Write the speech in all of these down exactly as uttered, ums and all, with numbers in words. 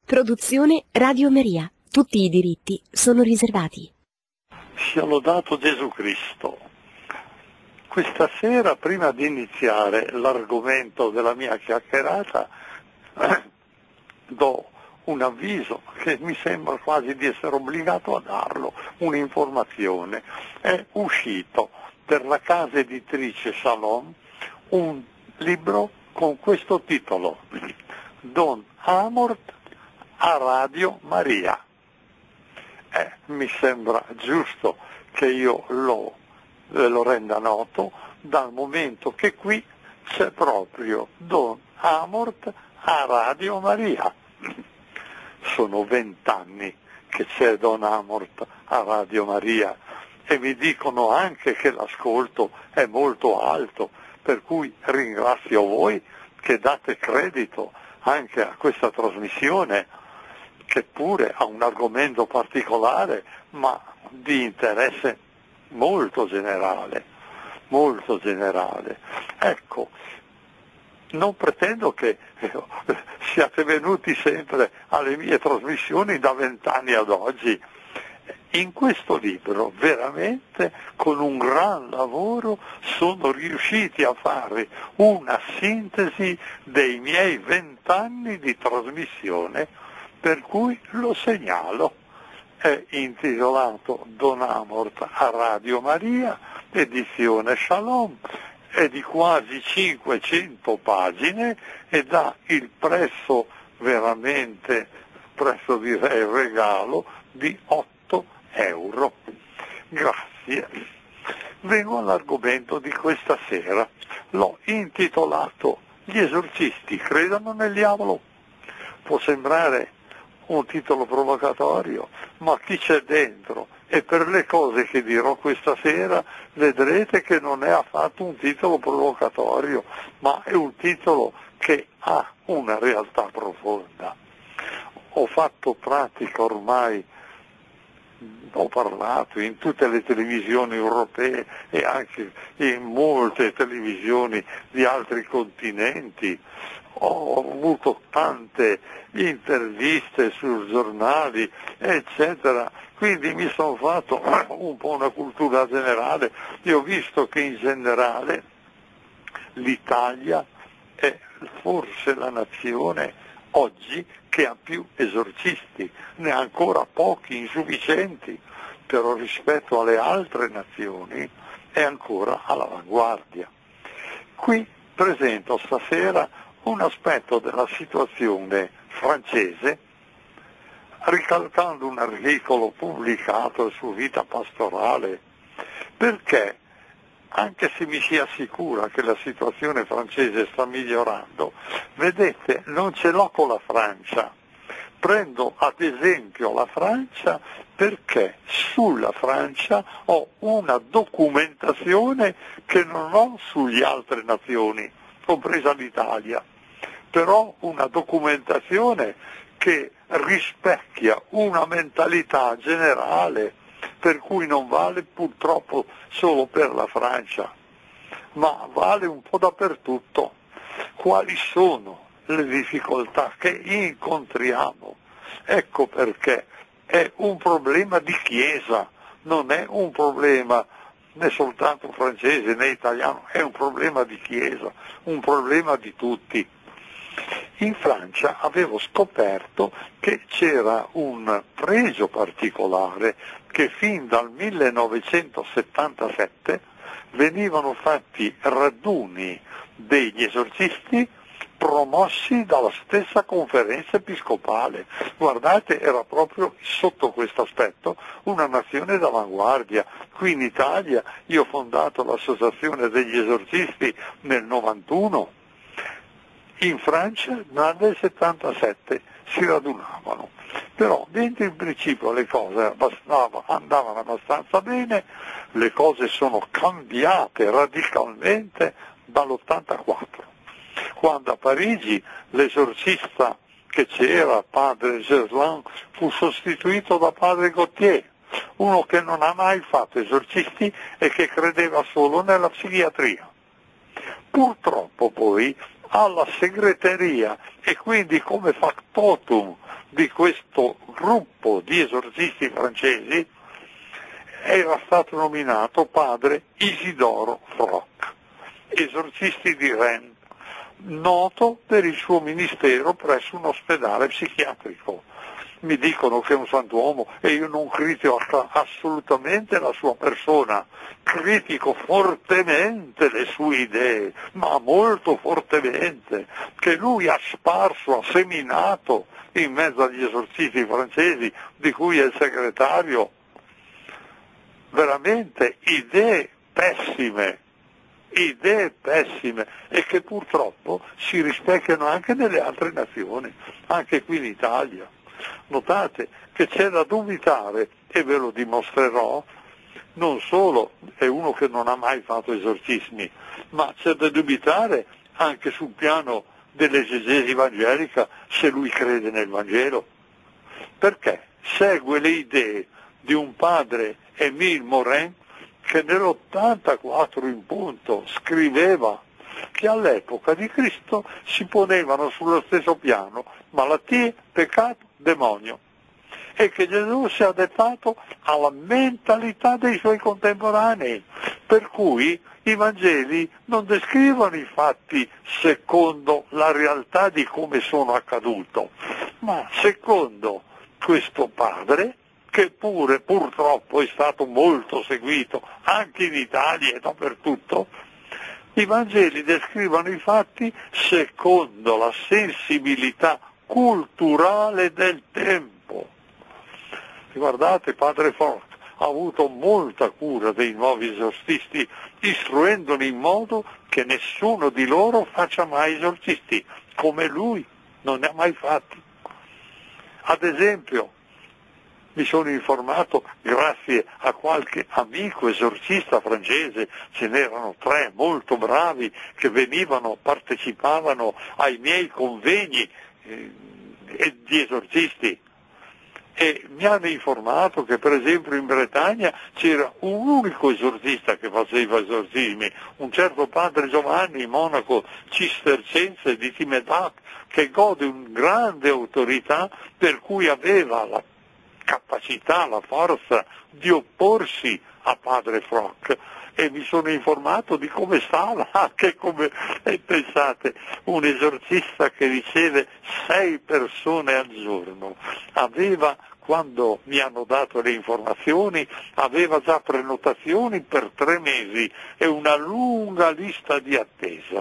Produzione Radio Maria. Tutti i diritti sono riservati. Sia lodato Gesù Cristo. Questa sera, prima di iniziare l'argomento della mia chiacchierata, eh, do un avviso che mi sembra quasi di essere obbligato a darlo, un'informazione. È uscito per la casa editrice Shalom un libro con questo titolo: Don Amort a Radio Maria. Eh, mi sembra giusto che io lo, eh, lo renda noto, dal momento che qui c'è proprio Don Amort a Radio Maria. Sono vent'anni che c'è Don Amort a Radio Maria e mi dicono anche che l'ascolto è molto alto, per cui ringrazio voi che date credito anche a questa trasmissione, che pure ha un argomento particolare ma di interesse molto generale, molto generale. Ecco, non pretendo che eh, siate venuti sempre alle mie trasmissioni da vent'anni ad oggi. In questo libro veramente con un gran lavoro sono riusciti a fare una sintesi dei miei vent'anni di trasmissione, per cui lo segnalo. È intitolato Don Amort a Radio Maria, edizione Shalom, è di quasi cinquecento pagine ed ha il prezzo veramente, prezzo direi regalo, di otto euro. Grazie. Vengo all'argomento di questa sera. L'ho intitolato Gli esorcisti credano nel diavolo. Può sembrare un titolo provocatorio, ma chi c'è dentro e per le cose che dirò questa sera vedrete che non è affatto un titolo provocatorio, ma è un titolo che ha una realtà profonda. Ho fatto pratica ormai, ho parlato in tutte le televisioni europee e anche in molte televisioni di altri continenti, ho avuto tante interviste sui giornali, eccetera, quindi mi sono fatto un po' una cultura generale e ho visto che in generale l'Italia è forse la nazione oggi che ha più esorcisti, ne ha ancora pochi, insufficienti, però rispetto alle altre nazioni è ancora all'avanguardia. Qui presento stasera un aspetto della situazione francese, ricalcando un articolo pubblicato su Vita Pastorale, perché anche se mi si assicura che la situazione francese sta migliorando, vedete, non ce l'ho con la Francia. Prendo ad esempio la Francia perché sulla Francia ho una documentazione che non ho sulle altre nazioni, compresa l'Italia, però una documentazione che rispecchia una mentalità generale, per cui non vale purtroppo solo per la Francia, ma vale un po' dappertutto. Quali sono le difficoltà che incontriamo? Ecco perché è un problema di Chiesa, non è un problema né soltanto francese né italiano, è un problema di Chiesa, un problema di tutti. In Francia avevo scoperto che c'era un pregio particolare, che fin dal millenovecentosettantasette venivano fatti raduni degli esorcisti promossi dalla stessa conferenza episcopale. Guardate, era proprio sotto questo aspetto una nazione d'avanguardia. Qui in Italia io ho fondato l'associazione degli esorcisti nel novantuno, in Francia nel settantasette si radunavano, però dentro in principio le cose andavano abbastanza bene, le cose sono cambiate radicalmente dall'ottantaquattro, quando a Parigi l'esorcista che c'era, padre Gerland, fu sostituito da padre Gautier, uno che non ha mai fatto esorcisti e che credeva solo nella psichiatria. Purtroppo poi alla segreteria e quindi come factotum di questo gruppo di esorcisti francesi era stato nominato padre Isidoro Froc, esorcisti di Rennes, noto per il suo ministero presso un ospedale psichiatrico. Mi dicono che è un santuomo e io non critico assolutamente la sua persona, critico fortemente le sue idee, ma molto fortemente, che lui ha sparso, ha seminato in mezzo agli esorcisti francesi, di cui è il segretario, veramente idee pessime, idee pessime e che purtroppo si rispecchiano anche nelle altre nazioni, anche qui in Italia. Notate che c'è da dubitare, e ve lo dimostrerò, non solo è uno che non ha mai fatto esorcismi, ma c'è da dubitare anche sul piano dell'esegesi evangelica se lui crede nel Vangelo. Perché segue le idee di un padre Émile Morin che nell'ottantaquattro in punto scriveva che all'epoca di Cristo si ponevano sullo stesso piano malattie, peccato, demonio, e che Gesù si è adattato alla mentalità dei suoi contemporanei, per cui i Vangeli non descrivono i fatti secondo la realtà di come sono accaduto, ma secondo questo padre, che pure purtroppo è stato molto seguito anche in Italia e dappertutto. I Vangeli descrivono i fatti secondo la sensibilità culturale del tempo. Guardate, padre Froc ha avuto molta cura dei nuovi esorcisti, istruendoli in modo che nessuno di loro faccia mai esorcisti, come lui non ne ha mai fatti. Ad esempio, mi sono informato, grazie a qualche amico esorcista francese, ce n'erano tre molto bravi che venivano, partecipavano ai miei convegni eh, di esorcisti, e mi hanno informato che per esempio in Bretagna c'era un unico esorcista che faceva esorcismi, un certo padre Giovanni, monaco cistercense di Timedac, che gode di una grande autorità, per cui aveva la capacità, la forza di opporsi a padre Froc, e mi sono informato di come stava, anche come, e pensate, un esorcista che riceve sei persone al giorno, aveva, quando mi hanno dato le informazioni, aveva già prenotazioni per tre mesi e una lunga lista di attesa.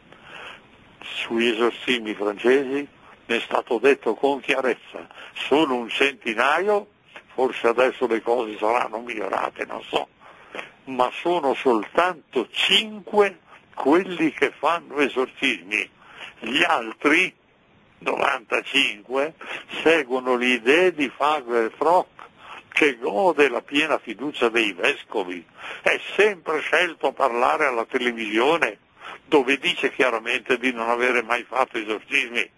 Sugli esorcismi francesi mi è stato detto con chiarezza, sono un centinaio, forse adesso le cose saranno migliorate, non so, ma sono soltanto cinque quelli che fanno esorcismi. Gli altri, novantacinque, seguono le idee di padre Froc, che gode la piena fiducia dei vescovi, è sempre scelto a parlare alla televisione, dove dice chiaramente di non avere mai fatto esorcismi.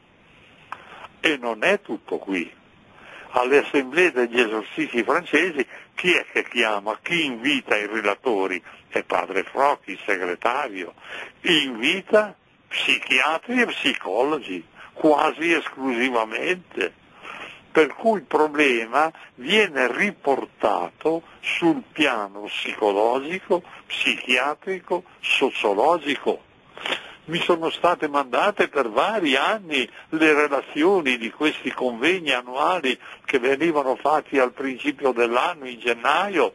E non è tutto qui. Alle assemblee degli esorcisti francesi chi è che chiama? Chi invita i relatori? È padre Froc, il segretario. Invita psichiatri e psicologi, quasi esclusivamente. Per cui il problema viene riportato sul piano psicologico, psichiatrico, sociologico. Mi sono state mandate per vari anni le relazioni di questi convegni annuali che venivano fatti al principio dell'anno, in gennaio,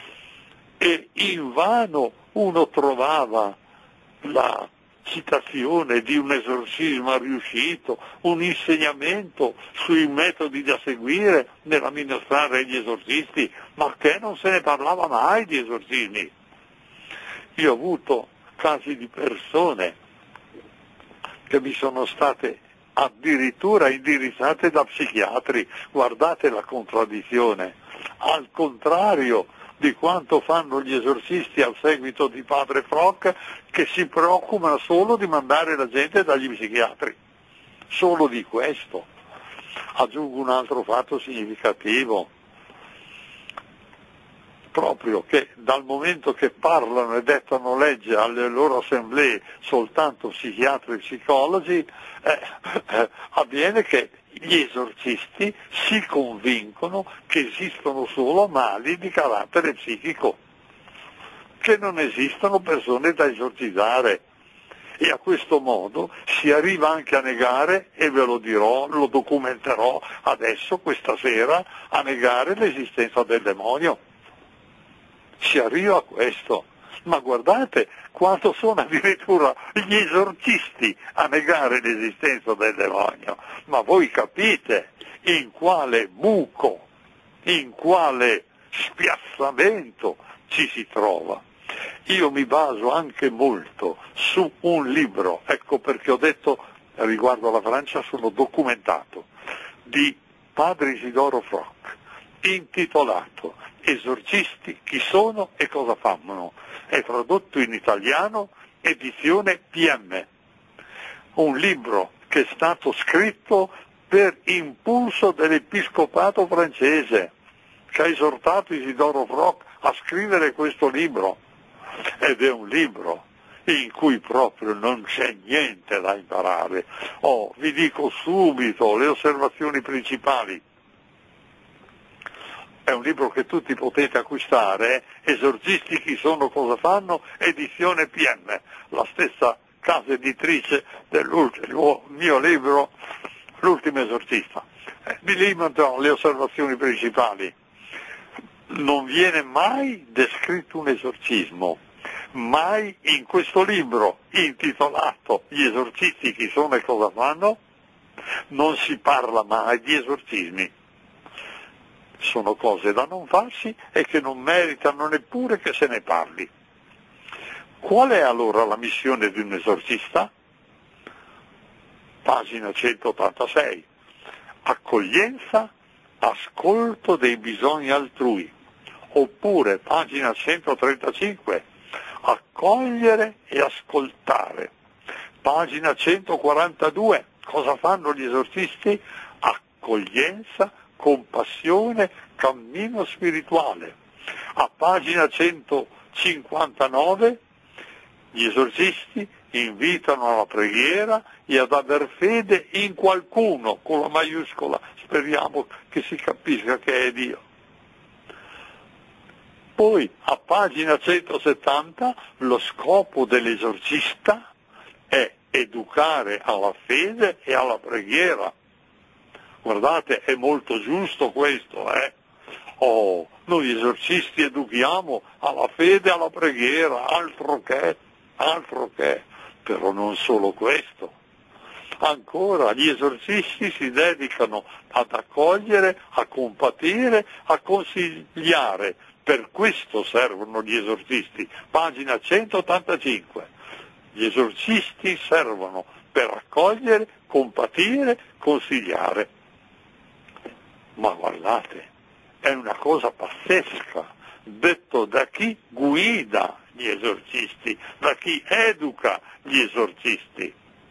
e invano uno trovava la citazione di un esorcismo riuscito, un insegnamento sui metodi da seguire nell'amministrare gli esorcisti, ma che non se ne parlava mai di esorcismi. Io ho avuto casi di persone che mi sono state addirittura indirizzate da psichiatri. Guardate la contraddizione, al contrario di quanto fanno gli esorcisti al seguito di padre Froc, che si preoccupano solo di mandare la gente dagli psichiatri, solo di questo. Aggiungo un altro fatto significativo. proprio che dal momento che parlano e dettano legge alle loro assemblee soltanto psichiatri e psicologi, eh, eh, avviene che gli esorcisti si convincono che esistono solo mali di carattere psichico, che non esistono persone da esorcizzare. E a questo modo si arriva anche a negare, e ve lo dirò, lo documenterò adesso, questa sera, a negare l'esistenza del demonio. Si arriva a questo. Ma guardate quanto sono addirittura gli esorcisti a negare l'esistenza del demonio. Ma voi capite in quale buco, in quale spiazzamento ci si trova. Io mi baso anche molto su un libro, ecco perché ho detto riguardo alla Francia sono documentato, di padre Isidoro Froc, intitolato Esorcisti, chi sono e cosa fanno. È tradotto in italiano, edizione P M. Un libro che è stato scritto per impulso dell'episcopato francese, che ha esortato Isidoro Froc a scrivere questo libro. Ed è un libro in cui proprio non c'è niente da imparare. Oh, vi dico subito le osservazioni principali. È un libro che tutti potete acquistare, eh? Esorcisti chi sono, cosa fanno, edizione P M, la stessa casa editrice del mio libro, L'ultimo esorcista. Eh, vi limito le osservazioni principali. Non viene mai descritto un esorcismo, mai in questo libro intitolato Gli esorcisti chi sono e cosa fanno, non si parla mai di esorcismi. Sono cose da non farsi e che non meritano neppure che se ne parli. Qual è allora la missione di un esorcista? Pagina centottantasei. Accoglienza, ascolto dei bisogni altrui. Oppure pagina centotrentacinque, accogliere e ascoltare. Pagina centoquarantadue, cosa fanno gli esorcisti? Accoglienza, compassione, cammino spirituale. A pagina centocinquantanove gli esorcisti invitano alla preghiera e ad aver fede in qualcuno, con la maiuscola, speriamo che si capisca che è Dio. Poi a pagina centosettanta lo scopo dell'esorcista è educare alla fede e alla preghiera. Guardate, è molto giusto questo, eh? Oh, noi esorcisti educhiamo alla fede e alla preghiera, altro che, altro che, però non solo questo. Ancora, gli esorcisti si dedicano ad accogliere, a compatire, a consigliare. Per questo servono gli esorcisti. Pagina centottantacinque. Gli esorcisti servono per accogliere, compatire, consigliare. Ma guardate, è una cosa pazzesca, detto da chi guida gli esorcisti, da chi educa gli esorcisti.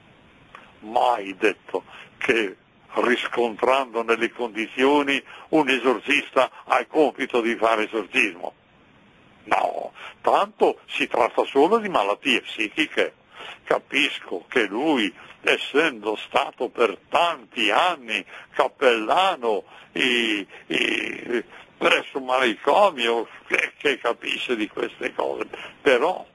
Mai detto che riscontrando nelle condizioni un esorcista ha il compito di fare esorcismo. No, tanto si tratta solo di malattie psichiche. Capisco che lui, essendo stato per tanti anni cappellano e, e, presso un manicomio, che, che capisce di queste cose, però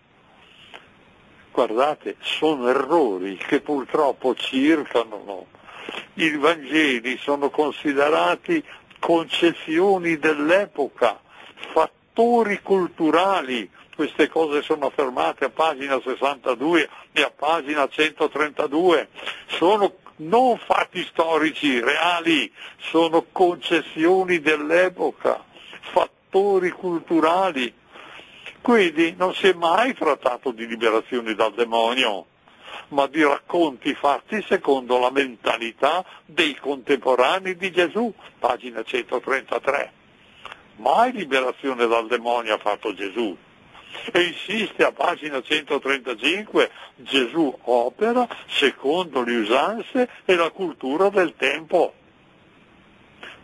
guardate, sono errori che purtroppo circolano. I Vangeli sono considerati concezioni dell'epoca, fattori culturali. Queste cose sono affermate a pagina sessantadue e a pagina centotrentadue. Sono non fatti storici reali, sono concezioni dell'epoca, fattori culturali. Quindi non si è mai trattato di liberazione dal demonio, ma di racconti fatti secondo la mentalità dei contemporanei di Gesù, pagina centotrentatré. Mai liberazione dal demonio ha fatto Gesù. E insiste a pagina centotrentacinque, Gesù opera secondo le usanze e la cultura del tempo.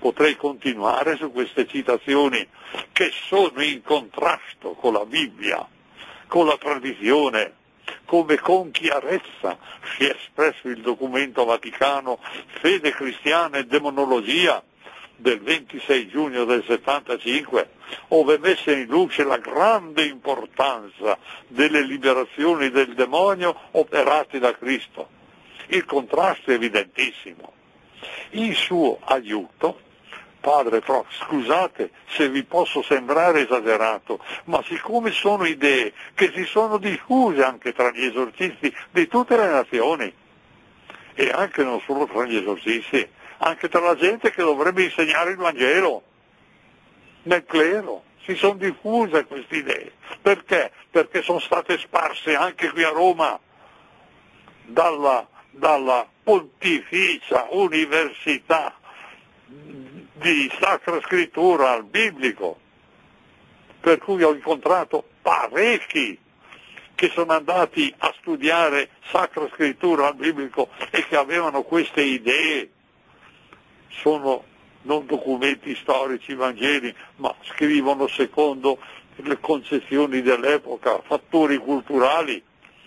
Potrei continuare su queste citazioni che sono in contrasto con la Bibbia, con la tradizione, come con chiarezza si è espresso il documento Vaticano Fede Cristiana e Demonologia del ventisei giugno del settantacinque, ove messa in luce la grande importanza delle liberazioni del demonio operate da Cristo. Il contrasto è evidentissimo. In suo aiuto, padre Prof, scusate se vi posso sembrare esagerato, ma siccome sono idee che si sono diffuse anche tra gli esorcisti di tutte le nazioni, e anche non solo tra gli esorcisti, anche tra la gente che dovrebbe insegnare il Vangelo, nel clero, si sono diffuse queste idee. Perché? Perché sono state sparse anche qui a Roma dalla, dalla Pontificia Università di Sacra Scrittura al Biblico, per cui ho incontrato parecchi che sono andati a studiare Sacra Scrittura al Biblico e che avevano queste idee. Sono non documenti storici, Vangeli, ma scrivono secondo le concezioni dell'epoca, fattori culturali.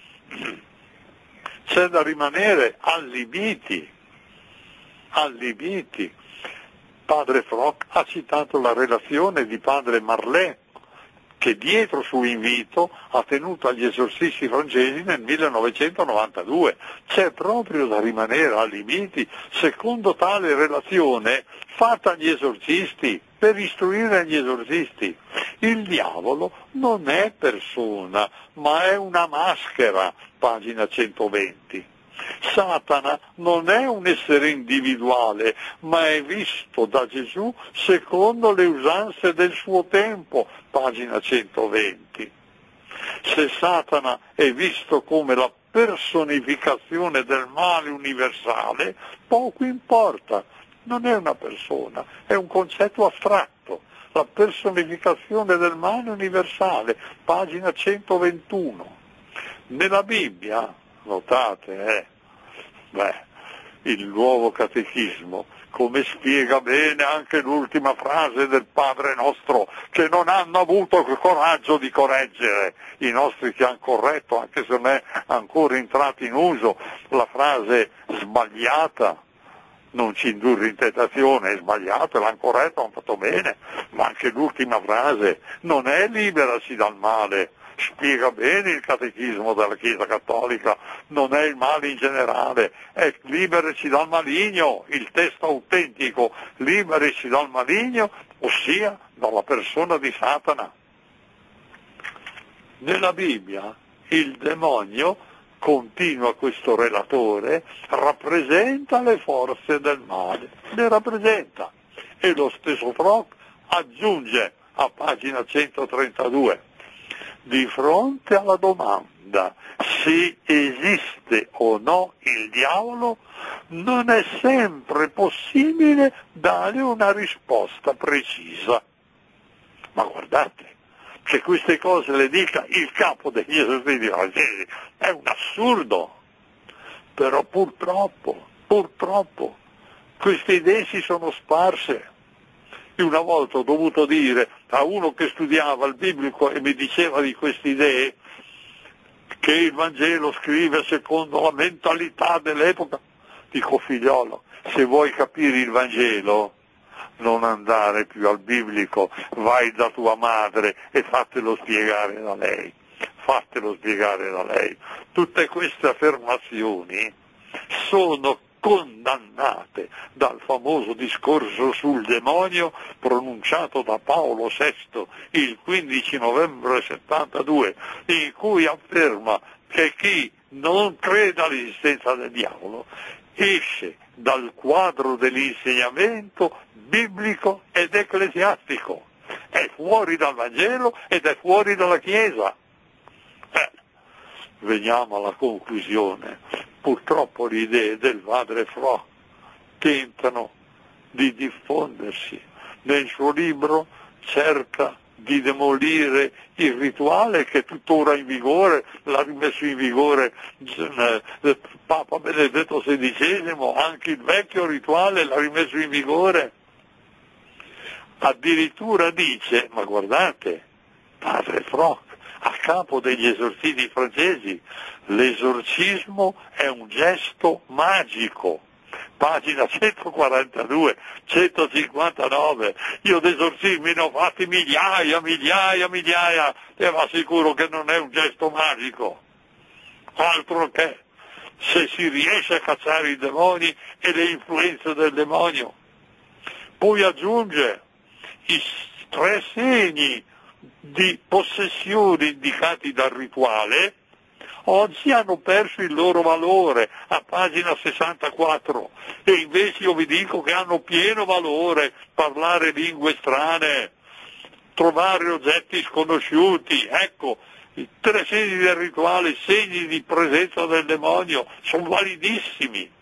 C'è da rimanere allibiti, allibiti. Padre Frock ha citato la relazione di padre Marlè, che dietro suo invito ha tenuto agli esorcisti francesi nel millenovecentonovantadue. C'è proprio da rimanere allibiti secondo tale relazione fatta agli esorcisti, per istruire gli esorcisti. Il diavolo non è persona, ma è una maschera, pagina centoventi. Satana non è un essere individuale, ma è visto da Gesù secondo le usanze del suo tempo, pagina centoventi. Se Satana è visto come la personificazione del male universale, poco importa, non è una persona, è un concetto astratto, la personificazione del male universale, pagina centoventuno. Nella Bibbia, notate, eh, beh, il nuovo catechismo, come spiega bene anche l'ultima frase del Padre nostro, che non hanno avuto il coraggio di correggere, i nostri che hanno corretto, anche se non è ancora entrata in uso, la frase sbagliata, non ci indurre in tentazione, è sbagliato, l'hanno corretto, hanno fatto bene, ma anche l'ultima frase, non è liberaci dal male, spiega bene il catechismo della Chiesa Cattolica, non è il male in generale, è liberaci dal maligno, il testo autentico, liberaci dal maligno, ossia dalla persona di Satana. Nella Bibbia il demonio, continua questo relatore, rappresenta le forze del male, le rappresenta. E lo stesso Frock aggiunge a pagina centotrentadue, di fronte alla domanda se esiste o no il diavolo, non è sempre possibile dare una risposta precisa. Ma guardate, che queste cose le dica il capo degli esorcisti francesi è un assurdo, però purtroppo, purtroppo, queste idee si sono sparse. Io una volta ho dovuto dire a uno che studiava il biblico e mi diceva di queste idee che il Vangelo scrive secondo la mentalità dell'epoca, dico figliolo, se vuoi capire il Vangelo non andare più al biblico, vai da tua madre e fatelo spiegare da lei, fatelo spiegare da lei. Tutte queste affermazioni sono condannate dal famoso discorso sul demonio pronunciato da Paolo sesto il quindici novembre settantadue, in cui afferma che chi non crede all'esistenza del diavolo esce dal quadro dell'insegnamento biblico ed ecclesiastico, è fuori dal Vangelo ed è fuori dalla Chiesa. Eh, veniamo alla conclusione. Purtroppo le idee del padre Frock tentano di diffondersi. Nel suo libro cerca di demolire il rituale che è tuttora in vigore, l'ha rimesso in vigore eh, Papa Benedetto sedicesimo, anche il vecchio rituale l'ha rimesso in vigore. addirittura dice, ma guardate, padre Froc, a capo degli esorcisti francesi, l'esorcismo è un gesto magico. Pagina centoquarantadue, centocinquantanove, io d'esorcismi ne ho fatti migliaia, migliaia, migliaia, e vi assicuro che non è un gesto magico, altro che, se si riesce a cacciare i demoni e le influenze del demonio. Poi aggiunge i tre segni di possessione indicati dal rituale, oggi hanno perso il loro valore, a pagina sessantaquattro, e invece io vi dico che hanno pieno valore parlare lingue strane, trovare oggetti sconosciuti. Ecco, i tre segni del rituale, segni di presenza del demonio, sono validissimi.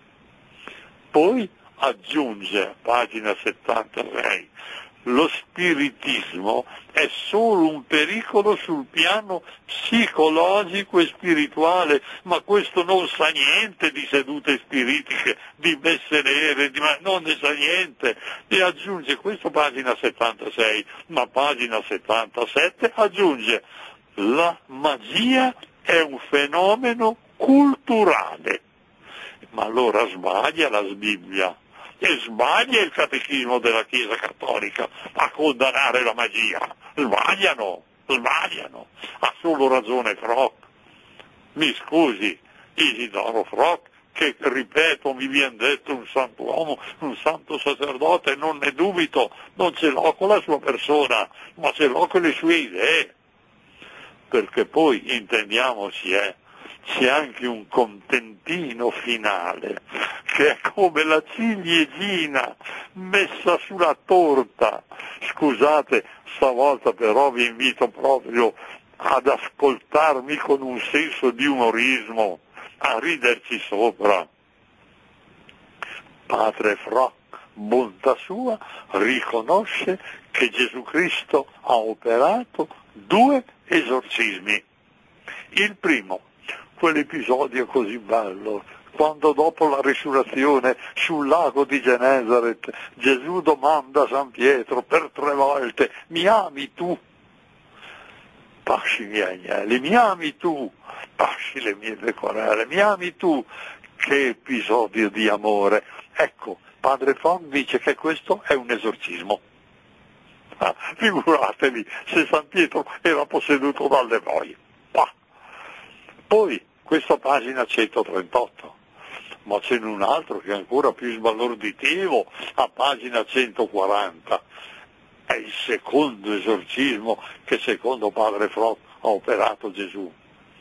Poi aggiunge, a pagina settantasei, lo spiritismo è solo un pericolo sul piano psicologico e spirituale, ma questo non sa niente di sedute spiritiche, di messe nere, di... ma non ne sa niente. E aggiunge, questo pagina settantasei, ma pagina settantasette aggiunge, la magia è un fenomeno culturale. Ma allora sbaglia la Bibbia. E sbaglia il catechismo della Chiesa Cattolica a condannare la magia. Sbagliano, sbagliano. Ha solo ragione Froc. Mi scusi, Isidoro Froc, che ripeto mi viene detto un santo uomo, un santo sacerdote, non ne dubito, non ce l'ho con la sua persona, ma ce l'ho con le sue idee. Perché poi, intendiamoci, eh, c'è anche un contentino finale, che è come la ciliegina messa sulla torta. Scusate, stavolta però vi invito proprio ad ascoltarmi con un senso di umorismo, a riderci sopra. Padre Froc, bontà sua, riconosce che Gesù Cristo ha operato due esorcismi. Il primo, quell'episodio così bello, quando dopo la risurrezione sul lago di Genesaret Gesù domanda a San Pietro per tre volte: mi ami tu? Pasci i miei agnelli, mi ami tu? Pasci le mie pecorelle, mi ami tu? Che episodio di amore! Ecco, padre Froc dice che questo è un esorcismo. Ah, figuratevi se San Pietro era posseduto dal demonio. Ah. Poi, questa pagina centotrentotto, ma ce n'è un altro che è ancora più sbalorditivo, a pagina centoquaranta. È il secondo esorcismo che secondo padre Froc ha operato Gesù.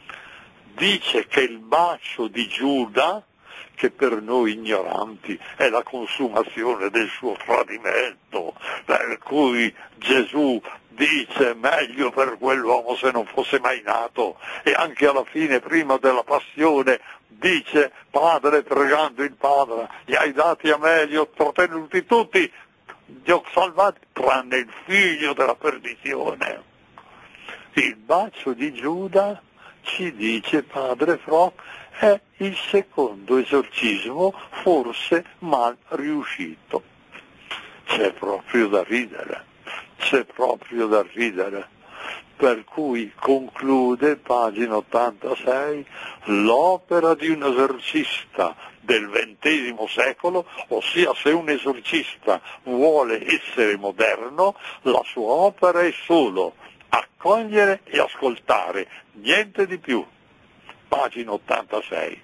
Dice che il bacio di Giuda, che per noi ignoranti è la consumazione del suo tradimento, per cui Gesù dice meglio per quell'uomo se non fosse mai nato, e anche alla fine, prima della passione, dice: Padre, pregando il Padre, li hai dati a me, li ho trattenuti tutti, li ho salvati, tranne il figlio della perdizione. Il bacio di Giuda, ci dice padre Froc, è il secondo esorcismo forse mal riuscito. C'è proprio da ridere, c'è proprio da ridere. Per cui conclude, pagina ottantasei, l'opera di un esorcista del ventesimo secolo, ossia se un esorcista vuole essere moderno, la sua opera è solo accogliere e ascoltare, niente di più. Pagina ottantasei.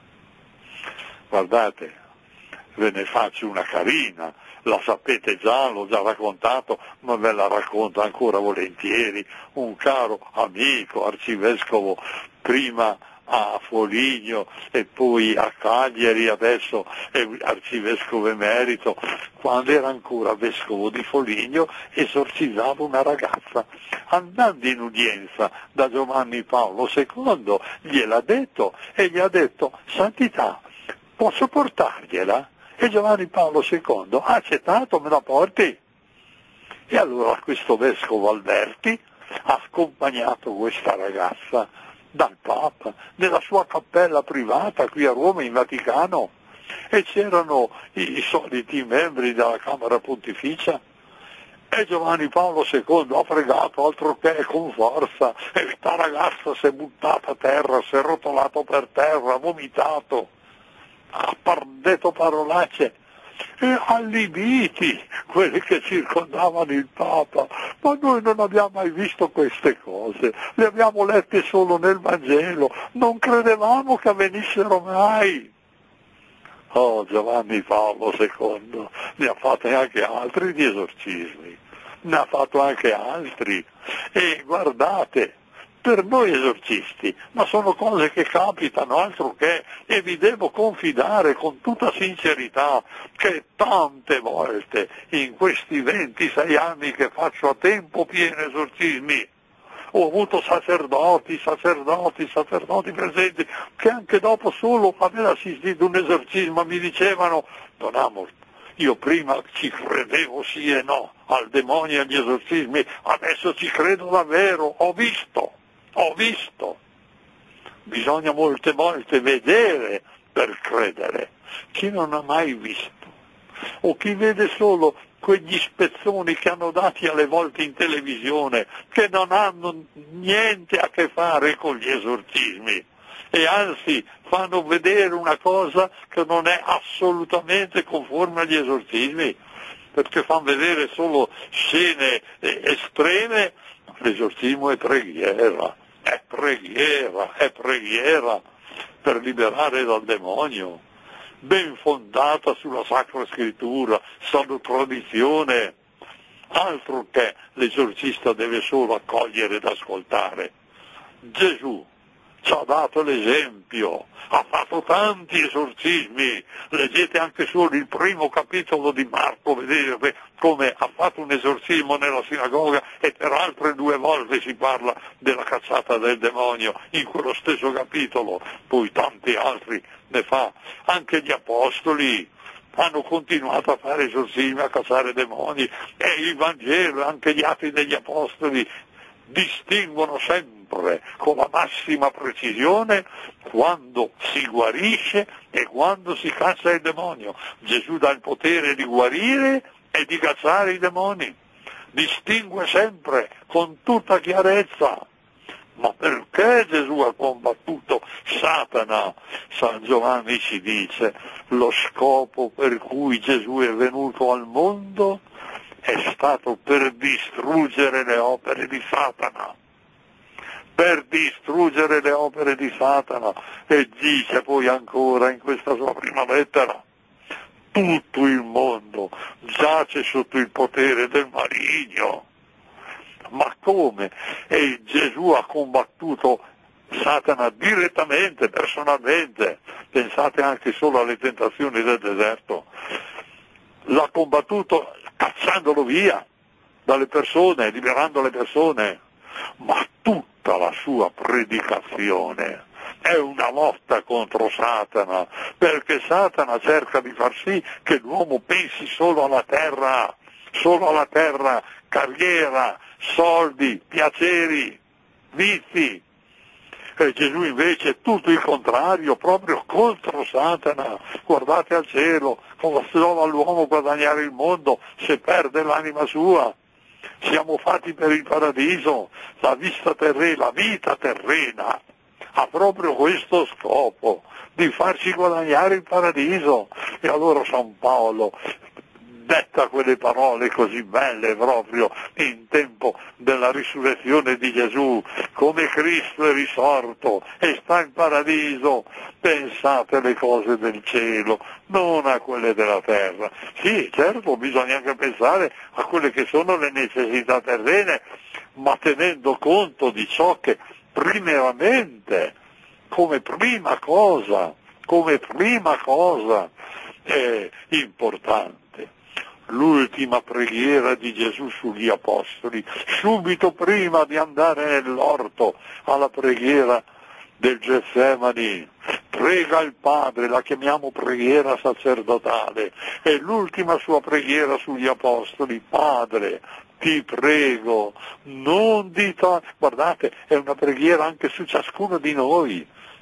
Guardate, ve ne faccio una carina, la sapete già, l'ho già raccontato, ma ve la racconto ancora volentieri. Un caro amico, arcivescovo, prima a Foligno e poi a Cagliari, adesso è arcivescovo emerito, quando era ancora vescovo di Foligno, esorcizzava una ragazza. Andando in udienza da Giovanni Paolo secondo, gliel'ha detto e gli ha detto: Santità, posso portargliela? E Giovanni Paolo secondo ha accettato, me la porti? E allora questo vescovo Alberti ha accompagnato questa ragazza dal Papa nella sua cappella privata qui a Roma, in Vaticano, e c'erano i, i soliti membri della Camera Pontificia, E Giovanni Paolo secondo ha pregato altro che con forza, e sta ragazza si è buttata a terra, si è rotolato per terra, ha vomitato, ha par- detto parolacce, e allibiti quelli che circondavano il Papa. Ma noi non abbiamo mai visto queste cose, le abbiamo lette solo nel Vangelo, non credevamo che avvenissero mai. Oh, Giovanni Paolo secondo ne ha fatti anche altri di esorcismi, ne ha fatto anche altri, e guardate, per noi esorcisti, ma sono cose che capitano, altro che, e vi devo confidare con tutta sincerità che tante volte in questi ventisei anni che faccio a tempo pieno esorcismi, ho avuto sacerdoti, sacerdoti, sacerdoti presenti che anche dopo solo aver assistito a un esorcismo mi dicevano: Don Amos, io prima ci credevo sì e no al demonio e agli esorcismi, adesso ci credo davvero, ho visto, ho visto. Bisogna molte volte vedere per credere. Chi non ha mai visto, o chi vede solo quegli spezzoni che hanno dati alle volte in televisione, che non hanno niente a che fare con gli esorcismi, e anzi fanno vedere una cosa che non è assolutamente conforme agli esorcismi, perché fanno vedere solo scene eh, estreme. L'esorcismo è preghiera, è preghiera, è preghiera per liberare dal demonio, ben fondata sulla Sacra Scrittura, sulla tradizione, altro che l'esorcista deve solo accogliere ed ascoltare. Gesù ci ha dato l'esempio, ha fatto tanti esorcismi, leggete anche solo il primo capitolo di Marco, vedete come ha fatto un esorcismo nella sinagoga, e per altre due volte si parla della cacciata del demonio in quello stesso capitolo, poi tanti altri ne fa. Anche gli apostoli hanno continuato a fare esorcismi, a cacciare demoni, e il Vangelo e anche gli atti degli apostoli distinguono sempre con la massima precisione quando si guarisce e quando si caccia il demonio. Gesù dà il potere di guarire e di cacciare i demoni, distingue sempre con tutta chiarezza. Ma perché Gesù ha combattuto Satana? San Giovanni ci dice: lo scopo per cui Gesù è venuto al mondo è stato per distruggere le opere di Satana, per distruggere le opere di Satana. E dice poi ancora in questa sua prima lettera: tutto il mondo giace sotto il potere del maligno. Ma come? E Gesù ha combattuto Satana direttamente, personalmente. Pensate anche solo alle tentazioni del deserto. L'ha combattuto cacciandolo via dalle persone, liberando le persone. Ma tutta la sua predicazione è una lotta contro Satana, perché Satana cerca di far sì che l'uomo pensi solo alla terra, solo alla terra, carriera, soldi, piaceri, vizi. E Gesù invece è tutto il contrario, proprio contro Satana. Guardate al cielo, come trova l'uomo guadagnare il mondo se perde l'anima sua. Siamo fatti per il paradiso, la vita terrena, la vita terrena ha proprio questo scopo, di farci guadagnare il paradiso. E allora San Paolo detta quelle parole così belle proprio in tempo della risurrezione di Gesù: come Cristo è risorto e sta in paradiso, pensate alle cose del cielo, non a quelle della terra. Sì, certo, bisogna anche pensare a quelle che sono le necessità terrene, ma tenendo conto di ciò che primeramente, come prima cosa, come prima cosa è importante. L'ultima preghiera di Gesù sugli apostoli, subito prima di andare nell'orto alla preghiera del Getsemani, prega il Padre, la chiamiamo preghiera sacerdotale, è l'ultima sua preghiera sugli apostoli: Padre, ti prego, non di to-. Guardate, è una preghiera anche su ciascuno di noi,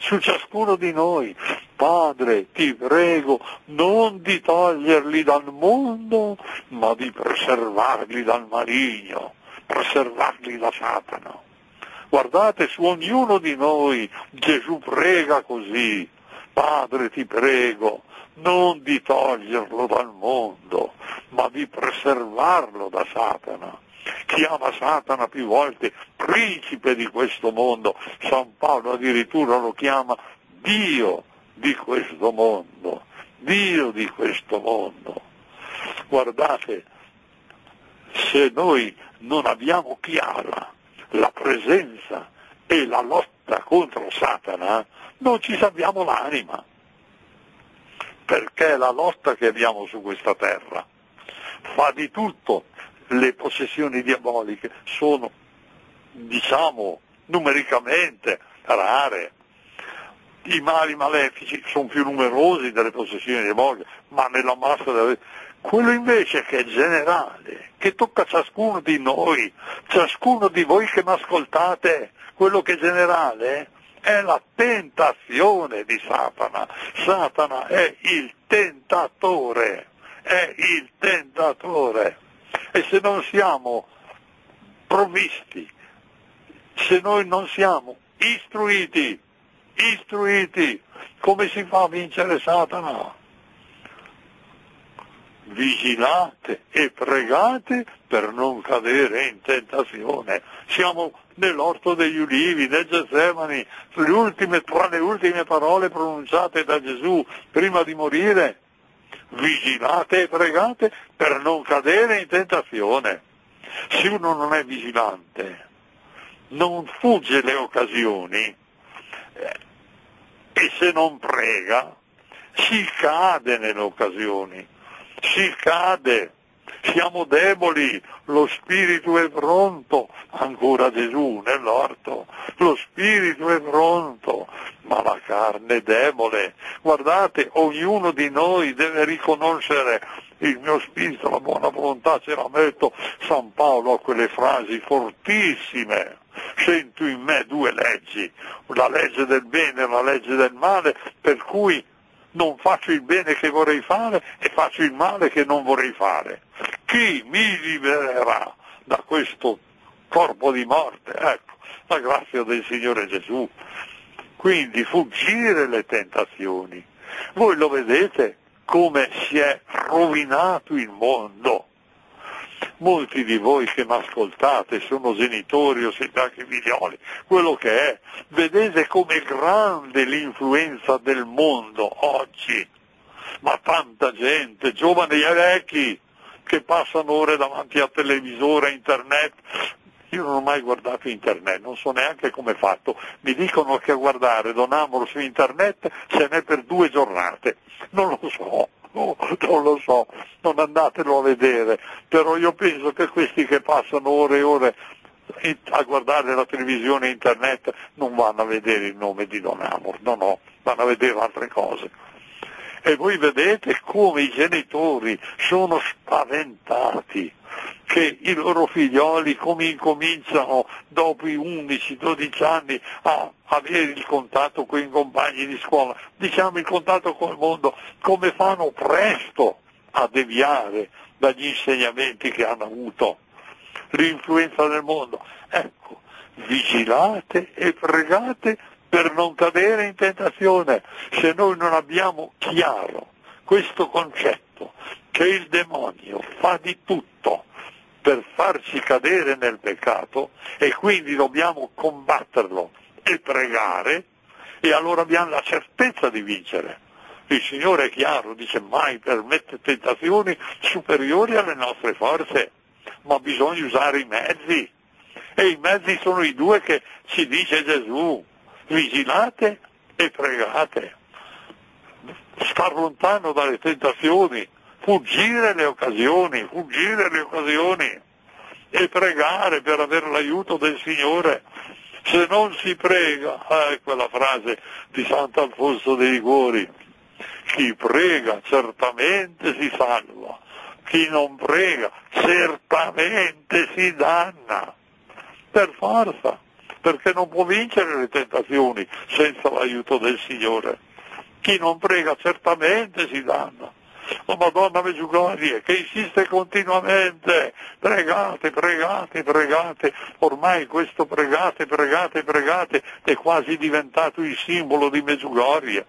su ciascuno di noi. Padre, ti prego non di toglierli dal mondo, ma di preservarli dal maligno, preservarli da Satana. Guardate, su ognuno di noi Gesù prega così: Padre, ti prego non di toglierlo dal mondo, ma di preservarlo da Satana. Chiama Satana più volte principe di questo mondo. San Paolo addirittura lo chiama Dio di questo mondo, Dio di questo mondo. Guardate, se noi non abbiamo chiara la presenza e la lotta contro Satana, non ci salviamo l'anima, perché la lotta che abbiamo su questa terra fa di tutto. Le possessioni diaboliche sono, diciamo, numericamente rare. I mali malefici sono più numerosi delle possessioni diaboliche, ma nella massa delle... Quello invece che è generale, che tocca ciascuno di noi, ciascuno di voi che mi ascoltate, quello che è generale è la tentazione di Satana. Satana è il tentatore, è il tentatore. E se non siamo provvisti, se noi non siamo istruiti, istruiti, come si fa a vincere Satana? Vigilate e pregate per non cadere in tentazione. Siamo nell'orto degli ulivi, nel Getsemani, le ultime, tra le ultime parole pronunciate da Gesù prima di morire. Vigilate e pregate per non cadere in tentazione. Se uno non è vigilante, non fugge le occasioni, eh, e se non prega, si cade nelle occasioni, si cade, siamo deboli, lo spirito è pronto, ancora Gesù nell'orto, lo spirito è pronto, ma la carne è debole. Guardate, ognuno di noi deve riconoscere: il mio spirito, la buona volontà ce la metto. San Paolo ha quelle frasi fortissime: sento in me due leggi, la legge del bene e la legge del male, per cui non faccio il bene che vorrei fare e faccio il male che non vorrei fare. Chi mi libererà da questo corpo di morte? Ecco, la grazia del Signore Gesù. Quindi fuggire le tentazioni. Voi lo vedete come si è rovinato il mondo. Molti di voi che mi ascoltate sono genitori o siete anche figlioli, quello che è, vedete com'è grande l'influenza del mondo oggi, ma tanta gente, giovani e vecchi, che passano ore davanti al televisore, a internet. Io non ho mai guardato internet, non so neanche come è fatto. Mi dicono che a guardare Don Amor su internet ce n'è per due giornate. Non lo so, no, non lo so, non andatelo a vedere. Però io penso che questi che passano ore e ore a guardare la televisione e internet non vanno a vedere il nome di Don Amor, no, no, vanno a vedere altre cose. E voi vedete come i genitori sono spaventati che i loro figlioli come incominciano dopo i undici dodici anni a avere il contatto con i compagni di scuola, diciamo il contatto col mondo, come fanno presto a deviare dagli insegnamenti che hanno avuto, l'influenza del mondo. Ecco, vigilate e pregate per non cadere in tentazione. Se noi non abbiamo chiaro questo concetto, che il demonio fa di tutto per farci cadere nel peccato e quindi dobbiamo combatterlo e pregare, e allora abbiamo la certezza di vincere. Il Signore è chiaro, dice: mai permette tentazioni superiori alle nostre forze, ma bisogna usare i mezzi, e i mezzi sono i due che ci dice Gesù: vigilate e pregate, star lontano dalle tentazioni, fuggire le occasioni, fuggire le occasioni e pregare per avere l'aiuto del Signore. Se non si prega, eh, quella frase di Sant'Alfonso dei Liguori: chi prega certamente si salva, chi non prega certamente si danna. Per forza, perché non può vincere le tentazioni senza l'aiuto del Signore. Chi non prega certamente si danna. La Madonna Medjugorje che insiste continuamente, pregate, pregate, pregate, ormai questo pregate, pregate, pregate è quasi diventato il simbolo di Medjugorje,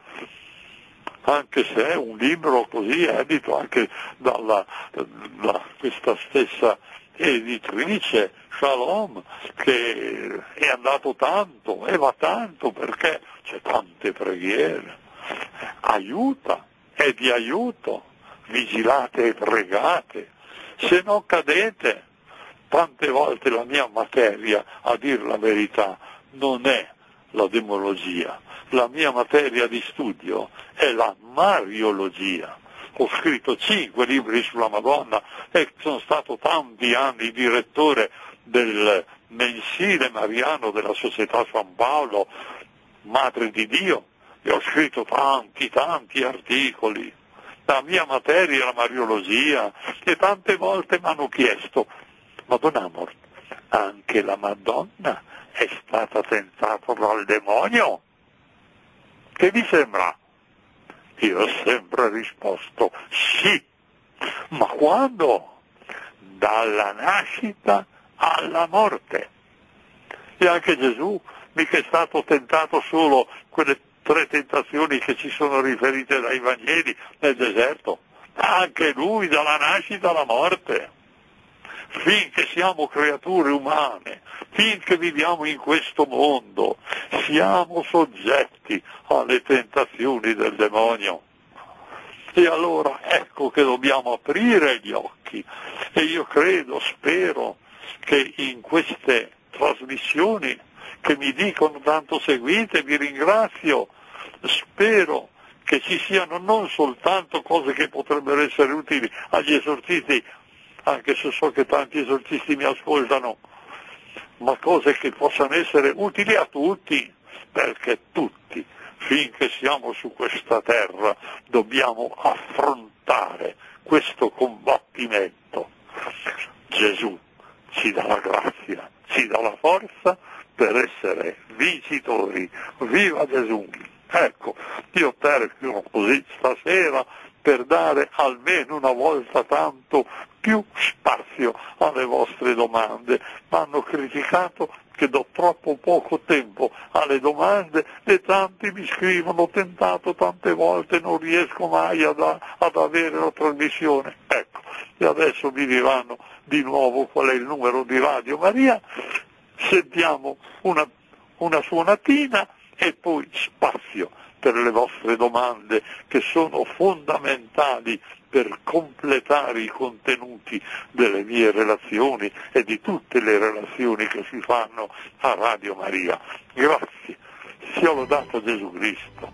anche se è un libro così edito anche dalla da questa stessa editrice Shalom, che è andato tanto e va tanto perché c'è tante preghiere, aiuta, è di aiuto, vigilate e pregate, se non cadete. Tante volte la mia materia, a dir la verità, non è la demologia, la mia materia di studio è la mariologia. Ho scritto cinque libri sulla Madonna e sono stato tanti anni direttore del mensile mariano della Società San Paolo, Madre di Dio, e ho scritto tanti, tanti articoli. La mia materia è la mariologia e tante volte mi hanno chiesto: Madonna Amor, anche la Madonna è stata tentata dal demonio? Che vi sembra? Io ho sempre risposto sì, ma quando? Dalla nascita alla morte. E anche Gesù mica è stato tentato solo quelle tre tentazioni che ci sono riferite dai Vangeli nel deserto, anche lui dalla nascita alla morte. Finché siamo creature umane, finché viviamo in questo mondo, siamo soggetti alle tentazioni del demonio. E allora ecco che dobbiamo aprire gli occhi. E io credo, spero, che in queste trasmissioni che mi dicono tanto seguite, vi ringrazio, spero che ci siano non soltanto cose che potrebbero essere utili agli esorcisti, anche se so che tanti esorcisti mi ascoltano, ma cose che possano essere utili a tutti, perché tutti, finché siamo su questa terra, dobbiamo affrontare questo combattimento. Gesù ci dà la grazia, ci dà la forza per essere vincitori. Viva Gesù! Ecco, io termino così stasera per dare almeno una volta tanto più spazio alle vostre domande. Mi hanno criticato che do troppo poco tempo alle domande e tanti mi scrivono: ho tentato tante volte, non riesco mai ad, ad avere la trasmissione. Ecco, e adesso mi diranno di nuovo qual è il numero di Radio Maria, sentiamo una, una suonatina e poi spazio per le vostre domande che sono fondamentali per completare i contenuti delle mie relazioni e di tutte le relazioni che si fanno a Radio Maria. Grazie, sia lodato Gesù Cristo.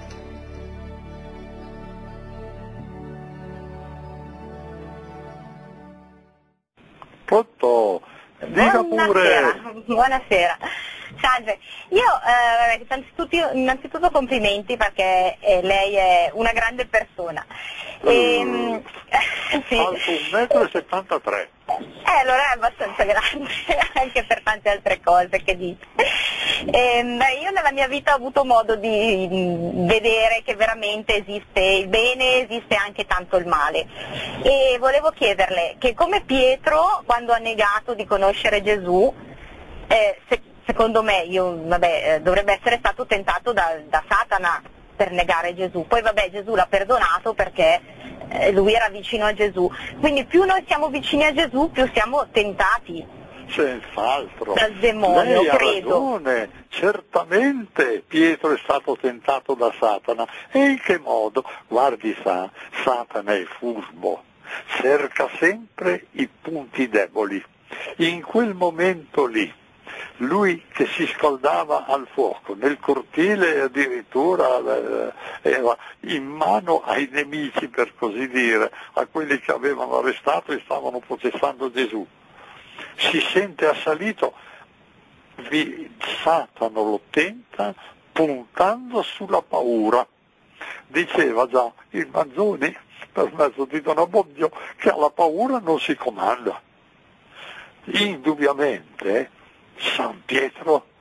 Pronto? Dica pure. Buonasera. Salve, io eh, innanzitutto, innanzitutto complimenti perché eh, lei è una grande persona. E, sì. Alto un metro e settantatré. Eh, allora è abbastanza grande anche per tante altre cose che dice. E, beh, io nella mia vita ho avuto modo di vedere che veramente esiste il bene, esiste anche tanto il male. E volevo chiederle che come Pietro, quando ha negato di conoscere Gesù, eh, se, secondo me io, vabbè, dovrebbe essere stato tentato da, da Satana per negare Gesù. Poi vabbè, Gesù l'ha perdonato perché eh, lui era vicino a Gesù. Quindi più noi siamo vicini a Gesù, più siamo tentati. Senz'altro. Dal demonio, Lei ha credo. ragione, certamente Pietro è stato tentato da Satana. E in che modo? Guardi, sa, Satana è furbo, cerca sempre i punti deboli. In quel momento lì, lui che si scaldava al fuoco, nel cortile addirittura eh, era in mano ai nemici, per così dire, a quelli che avevano arrestato e stavano processando Gesù. Si sente assalito, vi, Satana lo tenta puntando sulla paura. Diceva già il Manzoni, per mezzo di Don Abbondio, che alla paura non si comanda. Indubbiamente San Pietro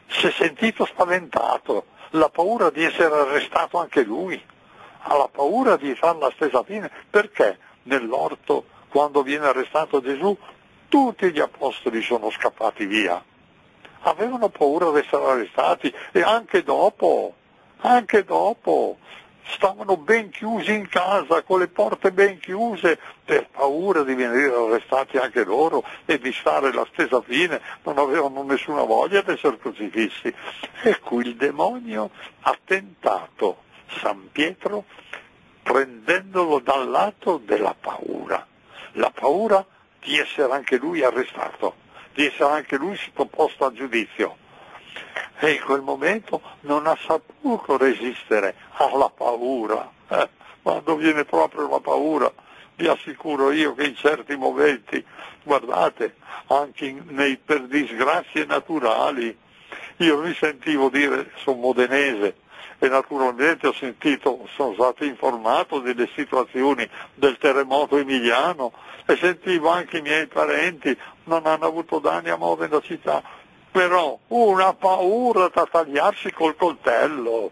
si è sentito spaventato, la paura di essere arrestato anche lui, ha la paura di fare la stessa fine, perché nell'orto quando viene arrestato Gesù tutti gli apostoli sono scappati via, avevano paura di essere arrestati e anche dopo, anche dopo, stavano ben chiusi in casa, con le porte ben chiuse, per paura di venire arrestati anche loro e di fare la stessa fine, non avevano nessuna voglia di essere crocifissi. Ecco, il demonio ha tentato San Pietro prendendolo dal lato della paura, la paura di essere anche lui arrestato, di essere anche lui sottoposto a giudizio. E in quel momento non ha saputo resistere alla paura. Eh, quando viene proprio la paura, vi assicuro io che in certi momenti, guardate, anche in, nei, per disgrazie naturali, io mi sentivo dire, sono modenese, e naturalmente ho sentito, sono stato informato delle situazioni del terremoto emiliano e sentivo anche i miei parenti non hanno avuto danni a Modena città, però una paura da tagliarsi col coltello,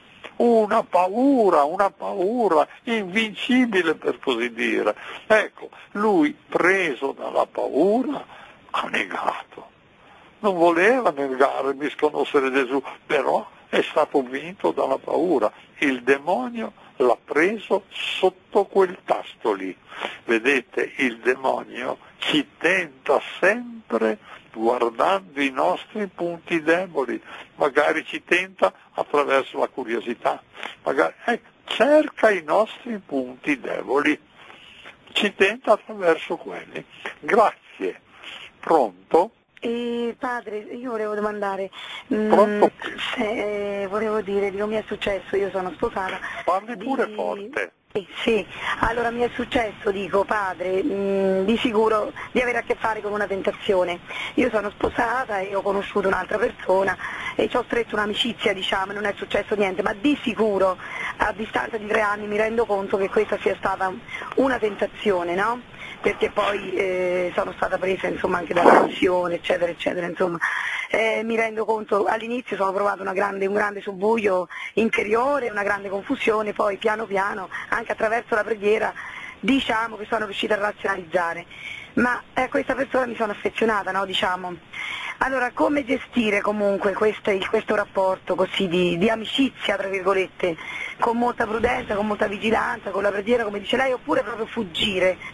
una paura, una paura invincibile per così dire. Ecco, lui preso dalla paura ha negato, non voleva negare, misconoscere Gesù, però è stato vinto dalla paura, il demonio l'ha preso sotto quel tasto lì. Vedete, il demonio ci tenta sempre guardando i nostri punti deboli, magari ci tenta attraverso la curiosità, magari eh, cerca i nostri punti deboli, ci tenta attraverso quelli. Grazie. Pronto? E padre, io volevo domandare, Pronto? mh, se, eh, volevo dire, dico, mi è successo, io sono sposata. Parli pure di... forte. Sì, sì, allora mi è successo, dico padre, mh, di sicuro di avere a che fare con una tentazione. Io sono sposata e ho conosciuto un'altra persona e ci ho stretto un'amicizia, diciamo, non è successo niente, ma di sicuro a distanza di tre anni mi rendo conto che questa sia stata una tentazione, no? Perché poi eh, sono stata presa insomma anche dalla passione, eccetera, eccetera, insomma. Eh, mi rendo conto, all'inizio sono provato una grande, un grande subbuglio interiore, una grande confusione, poi piano piano, anche attraverso la preghiera, diciamo che sono riuscita a razionalizzare. Ma a eh, questa persona mi sono affezionata, no, diciamo. Allora, come gestire comunque questo, questo rapporto così di, di amicizia, tra virgolette, con molta prudenza, con molta vigilanza, con la preghiera, come dice lei, oppure proprio fuggire?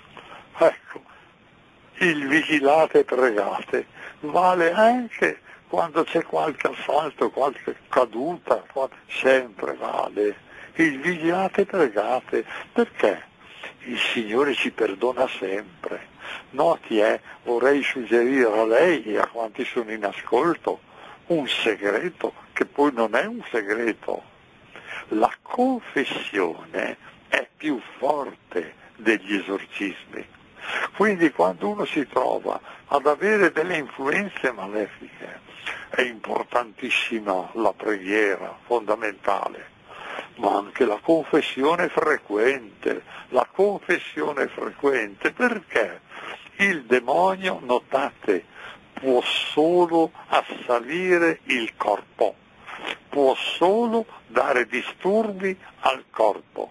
Ecco, il vigilate e pregate vale anche quando c'è qualche assalto, qualche caduta, sempre vale. Il vigilate e pregate, perché il Signore ci perdona sempre. Noti, eh, vorrei suggerire a lei e a quanti sono in ascolto un segreto, che poi non è un segreto. La confessione è più forte degli esorcismi. Quindi quando uno si trova ad avere delle influenze malefiche è importantissima la preghiera, fondamentale, ma anche la confessione frequente, la confessione frequente, perché il demonio, notate, può solo assalire il corpo, può solo dare disturbi al corpo.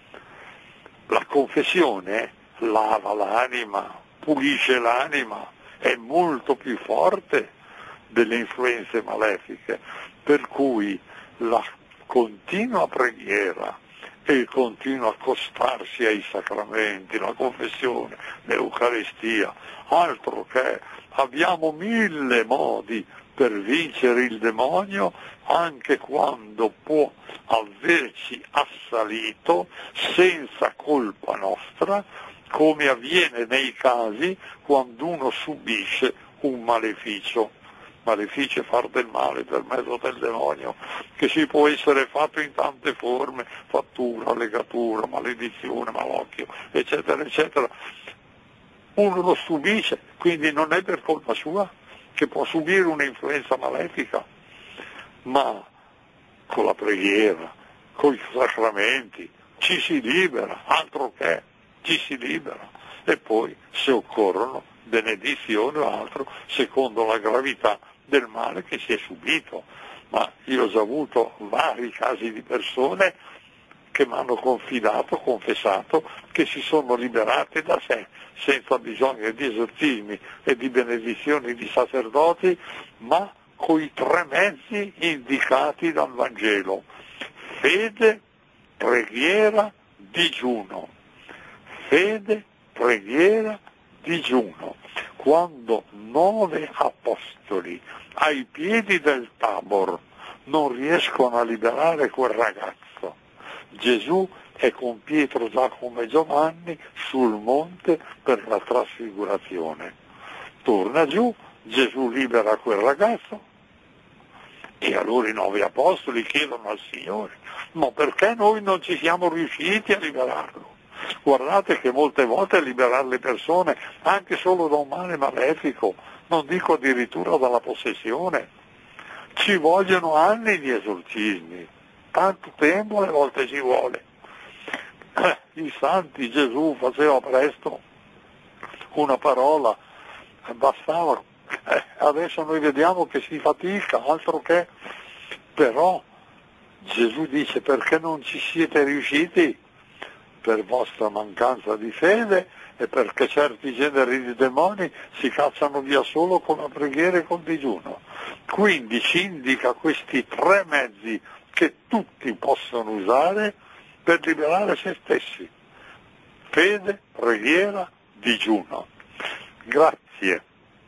La confessione lava l'anima, pulisce l'anima, è molto più forte delle influenze malefiche, per cui la continua preghiera e il continuo accostarsi ai sacramenti, la confessione, l'Eucaristia, altro che abbiamo mille modi per vincere il demonio, anche quando può averci assalito senza colpa nostra, come avviene nei casi quando uno subisce un maleficio. Maleficio è far del male per mezzo del demonio, che si può essere fatto in tante forme, fattura, legatura, maledizione, malocchio, eccetera, eccetera. Uno lo subisce, quindi non è per colpa sua che può subire un'influenza malefica, ma con la preghiera, con i sacramenti, ci si libera, altro che, ci si libera. E poi, se occorrono, benedizione o altro, secondo la gravità del male che si è subito. Ma io ho già avuto vari casi di persone che mi hanno confidato, confessato, che si sono liberate da sé, senza bisogno di esorcismi e di benedizioni di sacerdoti, ma con i tre mezzi indicati dal Vangelo: fede, preghiera, digiuno. Fede, preghiera, digiuno. Quando nove apostoli ai piedi del Tabor non riescono a liberare quel ragazzo, Gesù è con Pietro, Giacomo e Giovanni sul monte per la trasfigurazione. Torna giù, Gesù libera quel ragazzo e allora i nove apostoli chiedono al Signore: ma perché noi non ci siamo riusciti a liberarlo? Guardate che molte volte liberare le persone anche solo da un male malefico, non dico addirittura dalla possessione, ci vogliono anni di esorcismi, tanto tempo alle volte ci vuole. Eh, I santi, Gesù faceva presto una parola, bastava. Eh, adesso noi vediamo che si fatica, altro che, però Gesù dice: perché non ci siete riusciti? Per vostra mancanza di fede e perché certi generi di demoni si cacciano via solo con la preghiera e col digiuno. Quindi ci indica questi tre mezzi che tutti possono usare per liberare se stessi: fede, preghiera, digiuno. Grazie.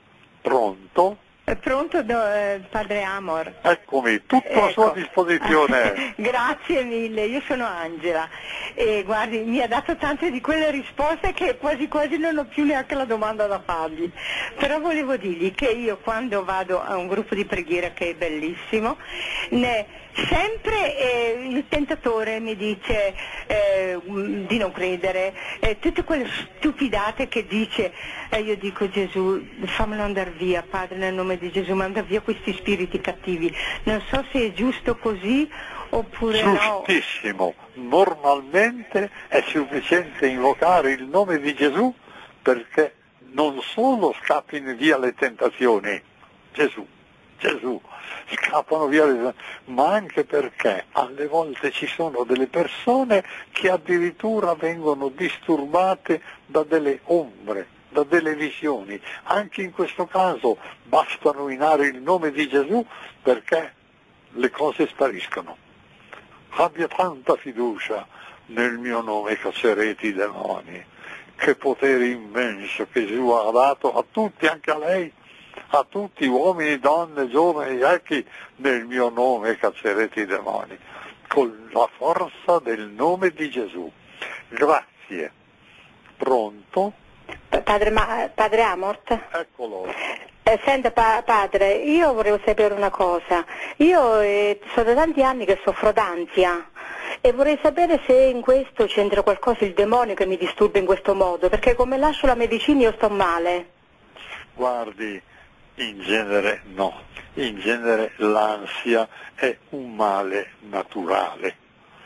Pronto? È pronto, do, eh, padre Amor? Eccomi, tutto ecco. A sua disposizione. Grazie mille, io sono Angela e guardi, mi ha dato tante di quelle risposte che quasi quasi non ho più neanche la domanda da fargli. Però volevo dirgli che io quando vado a un gruppo di preghiera, che è bellissimo, ne, sempre eh, il tentatore mi dice eh, di non credere, eh, tutte quelle stupidate che dice, e eh, io dico: Gesù, fammelo andare via, Padre, nel nome di Gesù, manda via questi spiriti cattivi. Non so se è giusto così oppure no. Giustissimo, normalmente è sufficiente invocare il nome di Gesù perché non solo scappino via le tentazioni, Gesù, Gesù, scappano via le tentazioni, ma anche perché alle volte ci sono delle persone che addirittura vengono disturbate da delle ombre, da delle visioni. Anche in questo caso basta nominare il nome di Gesù perché le cose spariscono. Abbia tanta fiducia nel mio nome, caccerete i demoni. Che potere immenso che Gesù ha dato a tutti, anche a lei, a tutti, uomini, donne, giovani, vecchi, nel mio nome caccerete i demoni, con la forza del nome di Gesù. Grazie. Pronto? Padre, ma, padre Amort? Eccolo. Eh, senta pa- padre, io volevo sapere una cosa. Io eh, sono da tanti anni che soffro d'ansia e vorrei sapere se in questo c'entra qualcosa il demonio che mi disturba in questo modo, perché come lascio la medicina io sto male. Guardi, in genere no, in genere l'ansia è un male naturale.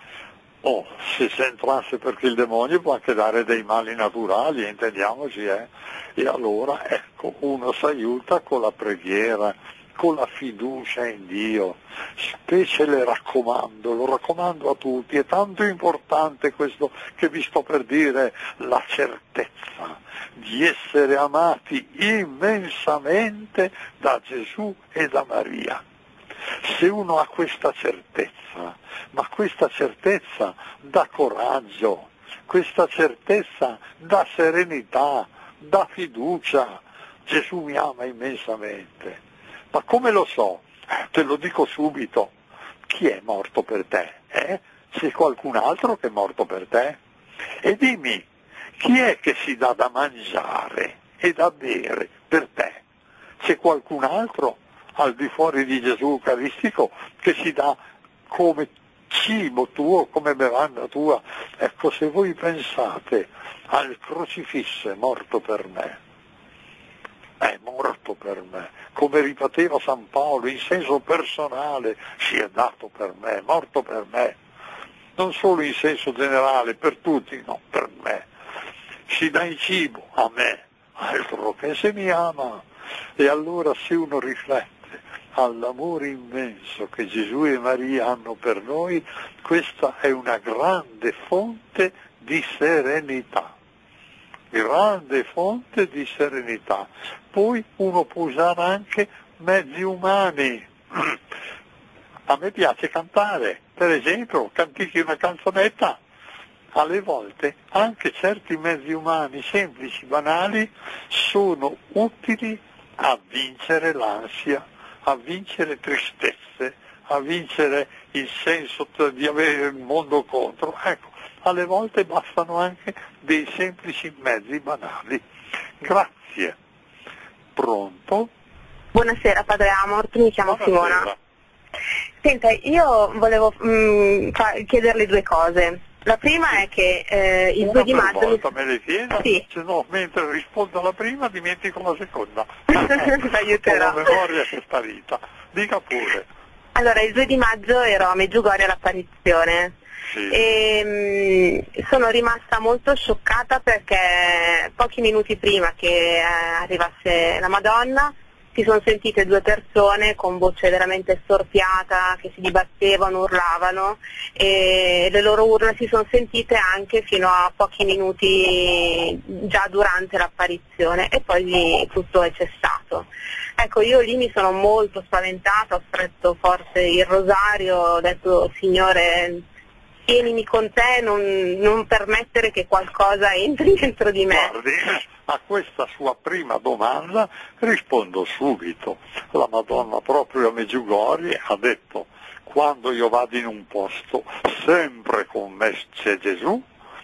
Oh, se si entrasse perché il demonio può anche dare dei mali naturali, intendiamoci, eh? E allora, ecco, uno si aiuta con la preghiera, con la fiducia in Dio, specie le raccomando, lo raccomando a tutti, è tanto importante questo che vi sto per dire, la certezza di essere amati immensamente da Gesù e da Maria. Se uno ha questa certezza, ma questa certezza dà coraggio, questa certezza dà serenità, dà fiducia. Gesù mi ama immensamente. Ma come lo so? Te lo dico subito. Chi è morto per te? Eh? C'è qualcun altro che è morto per te? E dimmi, chi è che si dà da mangiare e da bere per te? C'è qualcun altro al di fuori di Gesù Eucaristico che si dà come cibo tuo, come bevanda tua? Ecco, se voi pensate al crocifisso è morto per me, è morto per me, come ripeteva San Paolo in senso personale, si è dato per me, è morto per me, non solo in senso generale, per tutti, no, per me. Si dà in cibo a me, altro che se mi ama. E allora se uno riflette all'amore immenso che Gesù e Maria hanno per noi, questa è una grande fonte di serenità, grande fonte di serenità. Poi uno può usare anche mezzi umani. A me piace cantare, per esempio, cantichi una canzonetta. Alle volte anche certi mezzi umani semplici, banali, sono utili a vincere l'ansia, a vincere tristezze, a vincere il senso di avere il mondo contro. Ecco, alle volte bastano anche dei semplici mezzi banali. Grazie. Pronto? Buonasera Padre Amort, mi chiamo Buonasera. Simona. Senta, io volevo mh, fa- chiederle due cose. La prima è che eh, il Una due di per maggio... volta me le chieda, Sì. se no mentre rispondo alla prima dimentico la seconda. L'aiuterò. Ho la memoria che è sparita. Dica pure. Allora, il due di maggio ero a Medjugorje all'apparizione Sì. e mh, sono rimasta molto scioccata perché pochi minuti prima che eh, arrivasse la Madonna si sono sentite due persone con voce veramente storpiata che si dibattevano, urlavano, e le loro urla si sono sentite anche fino a pochi minuti già durante l'apparizione e poi tutto è cessato. Ecco, io lì mi sono molto spaventata, ho stretto forte il rosario, ho detto Signore tienimi con te, non, non permettere che qualcosa entri dentro di me. Guardi, a questa sua prima domanda rispondo subito. La Madonna proprio a Medjugorje ha detto: quando io vado in un posto sempre con me c'è Gesù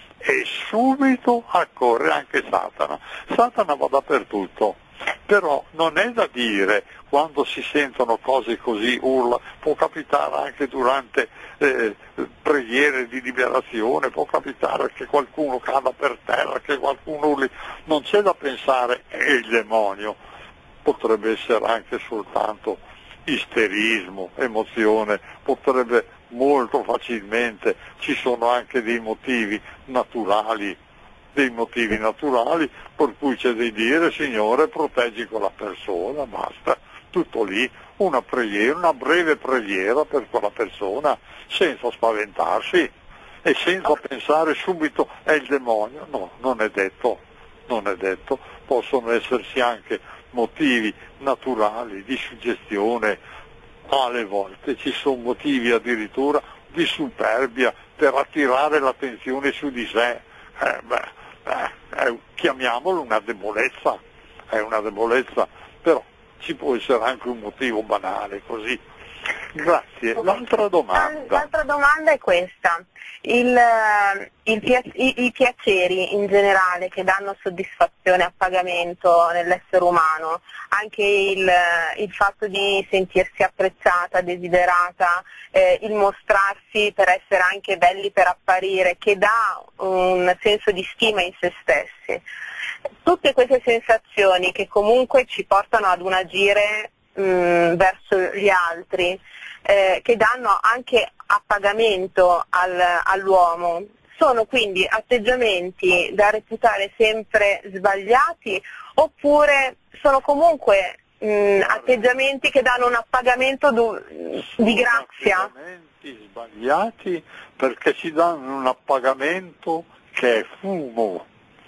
e subito accorre anche Satana. Satana va dappertutto, però non è da dire quando si sentono cose così, urla, può capitare anche durante eh, preghiere di liberazione, può capitare che qualcuno cada per terra, che qualcuno urli, non c'è da pensare è il demonio, potrebbe essere anche soltanto isterismo, emozione, potrebbe molto facilmente, ci sono anche dei motivi naturali, dei motivi naturali per cui c'è di dire Signore proteggi quella persona, basta, tutto lì, una preghiera, una breve preghiera per quella persona senza spaventarsi e senza pensare subito è il demonio, no, non è detto, non è detto, possono esserci anche motivi naturali di suggestione, alle volte ci sono motivi addirittura di superbia per attirare l'attenzione su di sé, eh, beh, eh, eh, chiamiamolo una debolezza, è una debolezza, però ci può essere anche un motivo banale così. Grazie. L'altra domanda. L'altra domanda è questa. Il, il pia- i, I piaceri in generale che danno soddisfazione e appagamento nell'essere umano, anche il, il fatto di sentirsi apprezzata, desiderata, eh, il mostrarsi per essere anche belli per apparire, che dà un senso di stima in se stessi. Tutte queste sensazioni che comunque ci portano ad un agire mh, verso gli altri, eh, che danno anche appagamento al, all'uomo, sono quindi atteggiamenti da reputare sempre sbagliati oppure sono comunque mh, atteggiamenti che danno un appagamento du- di grazia? Sono atteggiamenti sbagliati perché ci danno un appagamento che è fumo.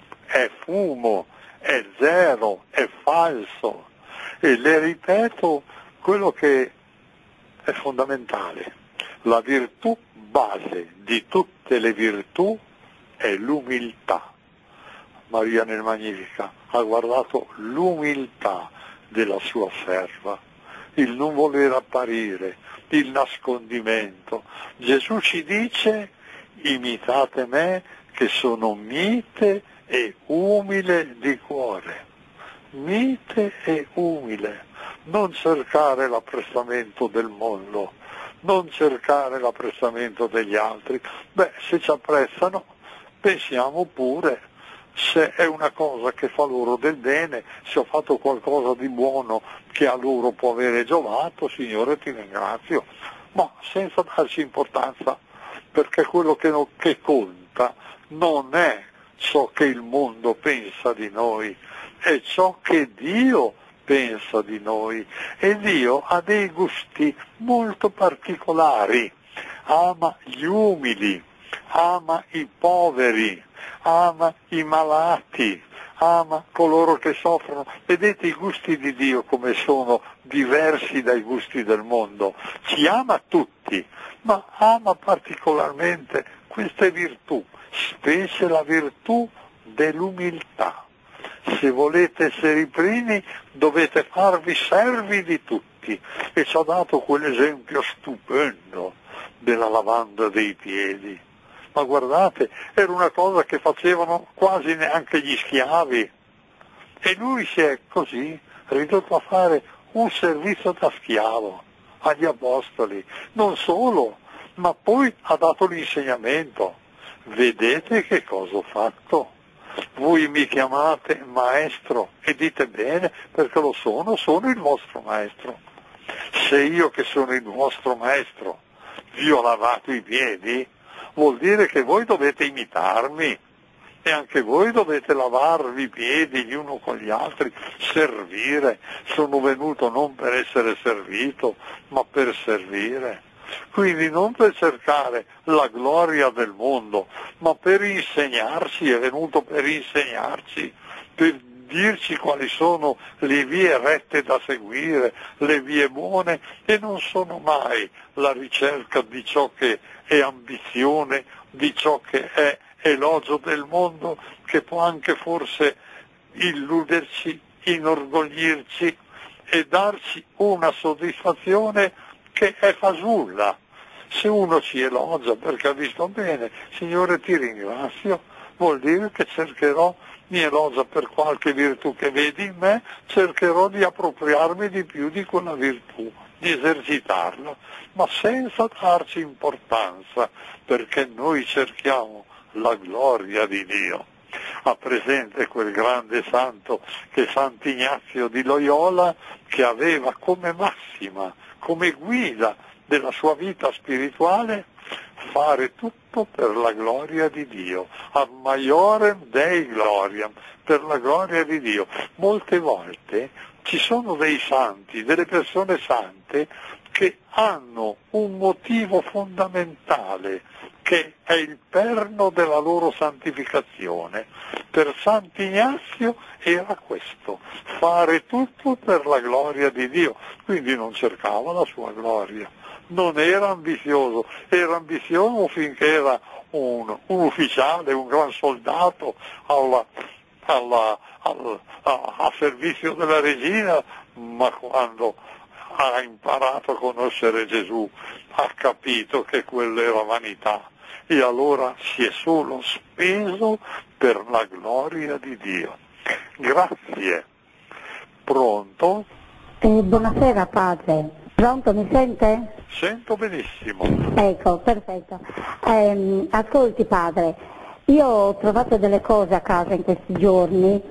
È fumo, è zero, è falso. E le ripeto quello che è fondamentale. La virtù base di tutte le virtù è l'umiltà. Maria nel Magnificat ha guardato l'umiltà della sua serva, il non voler apparire, il nascondimento. Gesù ci dice: imitate me che sono mite e umile di cuore, mite e umile, non cercare l'apprezzamento del mondo, non cercare l'apprezzamento degli altri. Beh, se ci apprezzano, pensiamo pure, se è una cosa che fa loro del bene, se ho fatto qualcosa di buono che a loro può avere giovato, Signore ti ringrazio, ma senza darci importanza, perché quello che, no, che conta non è ciò che il mondo pensa di noi, è ciò che Dio pensa di noi, e Dio ha dei gusti molto particolari, ama gli umili, ama i poveri, ama i malati, ama coloro che soffrono. Vedete i gusti di Dio come sono diversi dai gusti del mondo. Ci ama tutti, ma ama particolarmente queste virtù, specie la virtù dell'umiltà. Se volete essere i primi dovete farvi servi di tutti, e ci ha dato quell'esempio stupendo della lavanda dei piedi. Ma guardate, era una cosa che facevano quasi neanche gli schiavi, e lui si è così ridotto a fare un servizio da schiavo agli apostoli. Non solo, ma poi ha dato l'insegnamento. Vedete che cosa ho fatto? Voi mi chiamate maestro, e dite bene, perché lo sono, sono il vostro maestro. Se io, che sono il vostro maestro, vi ho lavato i piedi, vuol dire che voi dovete imitarmi, e anche voi dovete lavarvi i piedi gli uno con gli altri, servire. Sono venuto non per essere servito, ma per servire. Quindi non per cercare la gloria del mondo, ma per insegnarci, è venuto per insegnarci, per dirci quali sono le vie rette da seguire, le vie buone, e non sono mai la ricerca di ciò che è ambizione, di ciò che è elogio del mondo, che può anche forse illuderci, inorgoglirci e darci una soddisfazione che è fasulla. Se uno ci elogia perché ha visto bene, Signore ti ringrazio, vuol dire che cercherò, mi elogia per qualche virtù che vedi in me, cercherò di appropriarmi di più di quella virtù, di esercitarla, ma senza darci importanza, perché noi cerchiamo la gloria di Dio. Ha presente quel grande santo che è Sant'Ignazio di Loyola, che aveva come massima, come guida della sua vita spirituale, fare tutto per la gloria di Dio, ad maiorem Dei gloriam, per la gloria di Dio. Molte volte ci sono dei santi, delle persone sante, che hanno un motivo fondamentale, che è il perno della loro santificazione. Per Sant'Ignazio era questo, fare tutto per la gloria di Dio, quindi non cercava la sua gloria, non era ambizioso, era ambizioso finché era un, un ufficiale, un gran soldato alla, alla, al, a, a servizio della regina, ma quando ha imparato a conoscere Gesù ha capito che quella era vanità, e allora si è solo speso per la gloria di Dio. Grazie. Pronto? Eh, buonasera padre. Pronto, mi sente? Sento benissimo. Ecco, perfetto. Eh, ascolti padre, io ho trovato delle cose a casa in questi giorni.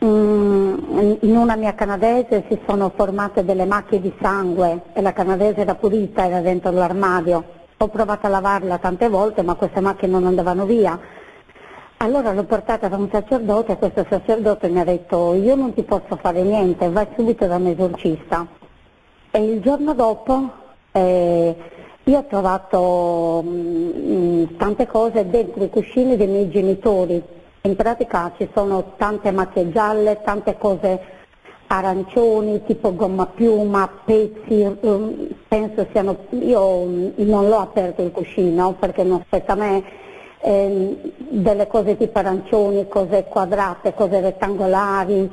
Mm, in una mia canadese si sono formate delle macchie di sangue, e la canadese era pulita, era dentro l'armadio. Ho provato a lavarla tante volte, ma queste macchie non andavano via. Allora l'ho portata da un sacerdote, e questo sacerdote mi ha detto: io non ti posso fare niente, vai subito da un esorcista. E il giorno dopo eh, io ho trovato mh, tante cose dentro i cuscini dei miei genitori. In pratica ci sono tante macchie gialle, tante cose arancioni, tipo gomma piuma, pezzi, um, penso siano, io um, non l'ho aperto il cuscino perché non spetta a me, ehm, delle cose tipo arancioni, cose quadrate, cose rettangolari.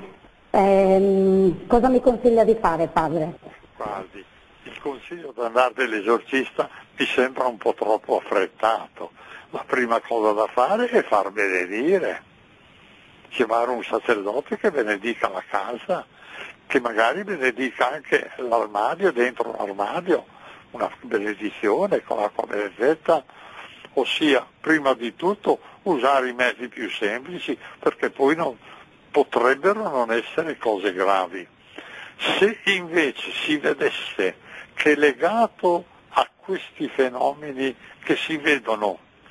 Ehm, cosa mi consiglia di fare, padre? Guardi, il consiglio di andare dall'esorcista mi sembra un po' troppo affrettato. La prima cosa da fare è far benedire, chiamare un sacerdote che benedica la casa, che magari benedica anche l'armadio, dentro l'armadio, una benedizione con l'acqua benedetta, ossia prima di tutto usare i mezzi più semplici, perché poi non, potrebbero non essere cose gravi. Se invece si vedesse che legato a questi fenomeni che si vedono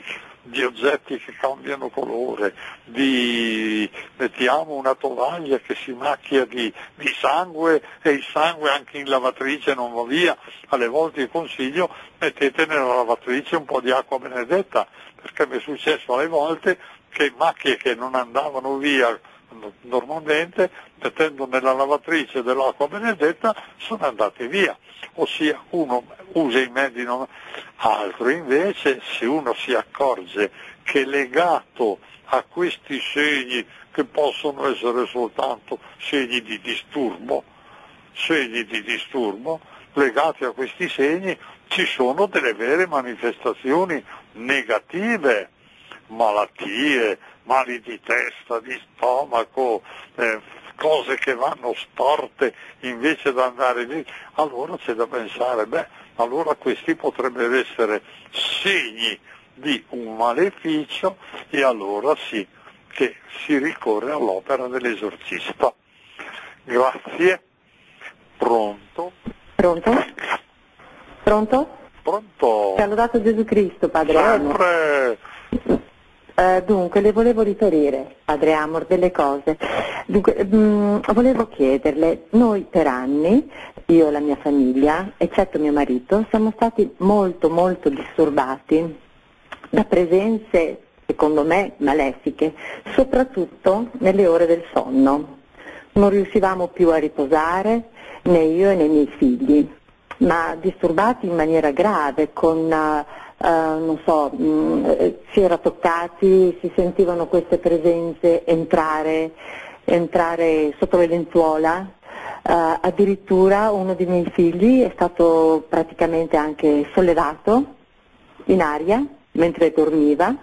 di oggetti che cambiano colore, di mettiamo una tovaglia che si macchia di, di sangue e il sangue anche in lavatrice non va via, alle volte io consiglio mettete nella lavatrice un po' di acqua benedetta, perché mi è successo alle volte che macchie che non andavano via normalmente, mettendo nella lavatrice dell'acqua benedetta, sono andate via. Ossia uno usa i mezzi, non... altro invece, se uno si accorge che è legato a questi segni, che possono essere soltanto segni di disturbo, segni di disturbo, legati a questi segni ci sono delle vere manifestazioni negative, malattie, mali di testa, di stomaco, eh, cose che vanno storte invece di andare lì, allora c'è da pensare, beh, allora questi potrebbero essere segni di un maleficio e allora sì che si ricorre all'opera dell'esorcista. Grazie. Pronto? Pronto? Pronto? Pronto? Ti ha lodato Gesù Cristo, Padre Amor. Sempre. Uh, dunque, le volevo riferire, Padre Amor, delle cose. Dunque, mh, volevo chiederle, noi per anni, io e la mia famiglia, eccetto mio marito, siamo stati molto molto disturbati da presenze, secondo me, malefiche, soprattutto nelle ore del sonno. Non riuscivamo più a riposare, né io né i miei figli, ma disturbati in maniera grave, con... Uh, Uh, non so, mh, si era toccati, si sentivano queste presenze entrare, entrare sotto le lenzuola, uh, addirittura uno dei miei figli è stato praticamente anche sollevato in aria mentre dormiva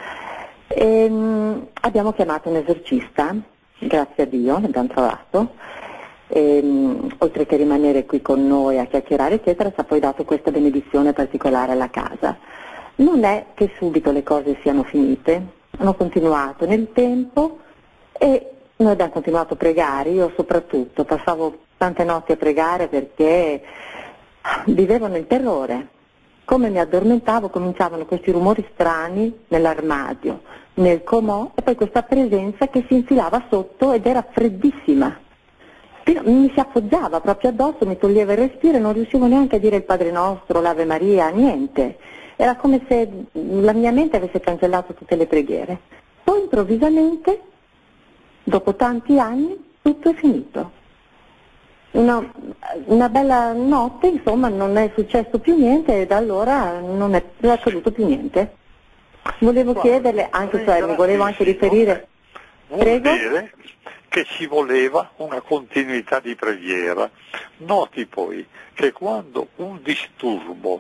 e mh, abbiamo chiamato un esorcista, grazie a Dio l'abbiamo trovato. E, mh, oltre che rimanere qui con noi a chiacchierare eccetera, ci ha poi dato questa benedizione particolare alla casa. Non è che subito le cose siano finite, hanno continuato nel tempo e noi abbiamo continuato a pregare, io soprattutto passavo tante notti a pregare perché vivevo nel terrore. Come mi addormentavo cominciavano questi rumori strani nell'armadio, nel comò e poi questa presenza che si infilava sotto ed era freddissima. Mi si appoggiava proprio addosso, mi toglieva il respiro e non riuscivo neanche a dire il Padre Nostro, l'Ave Maria, niente. Era come se la mia mente avesse cancellato tutte le preghiere. Poi improvvisamente, dopo tanti anni, tutto è finito. Una, una bella notte, insomma, non è successo più niente e da allora non è più accaduto più niente. Volevo chiederle, anche cioè, mi volevo anche riferire... Vuol Prego? dire che ci voleva una continuità di preghiera. Noti poi che quando un disturbo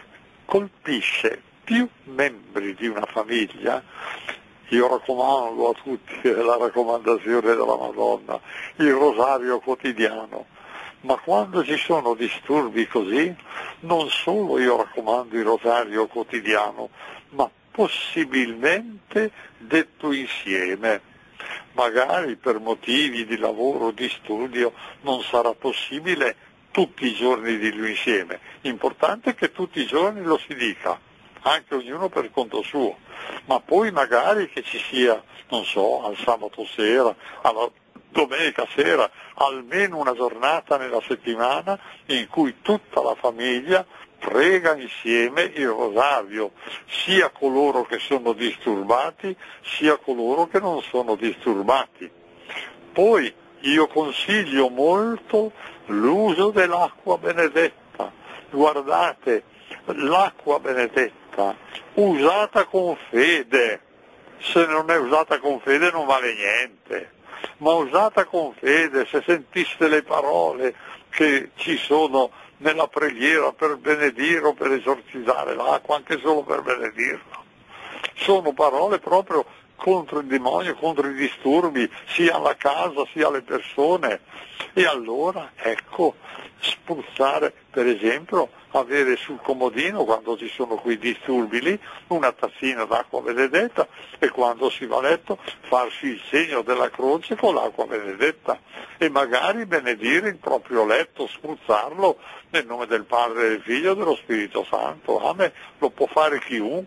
colpisce più membri di una famiglia, io raccomando a tutti la raccomandazione della Madonna, il rosario quotidiano, ma quando ci sono disturbi così, non solo io raccomando il rosario quotidiano, ma possibilmente detto insieme. Magari per motivi di lavoro, di studio, non sarà possibile tutti i giorni dirlo insieme. Importante è che tutti i giorni lo si dica, anche ognuno per conto suo, ma poi magari che ci sia, non so, al sabato sera, alla domenica sera, almeno una giornata nella settimana in cui tutta la famiglia prega insieme il rosario, sia coloro che sono disturbati, sia coloro che non sono disturbati. Poi io consiglio molto l'uso dell'acqua benedetta. Guardate, l'acqua benedetta usata con fede, se non è usata con fede non vale niente, ma usata con fede, se sentiste le parole che ci sono nella preghiera per benedire o per esorcizzare l'acqua, anche solo per benedirla, sono parole proprio contro il demonio, contro i disturbi, sia alla casa sia alle persone. E allora, ecco, spruzzare, per esempio, avere sul comodino, quando ci sono quei disturbi lì, una tazzina d'acqua benedetta e quando si va a letto farsi il segno della croce con l'acqua benedetta e magari benedire il proprio letto, spruzzarlo nel nome del Padre, del Figlio e dello Spirito Santo. Amen. Lo può fare chiunque,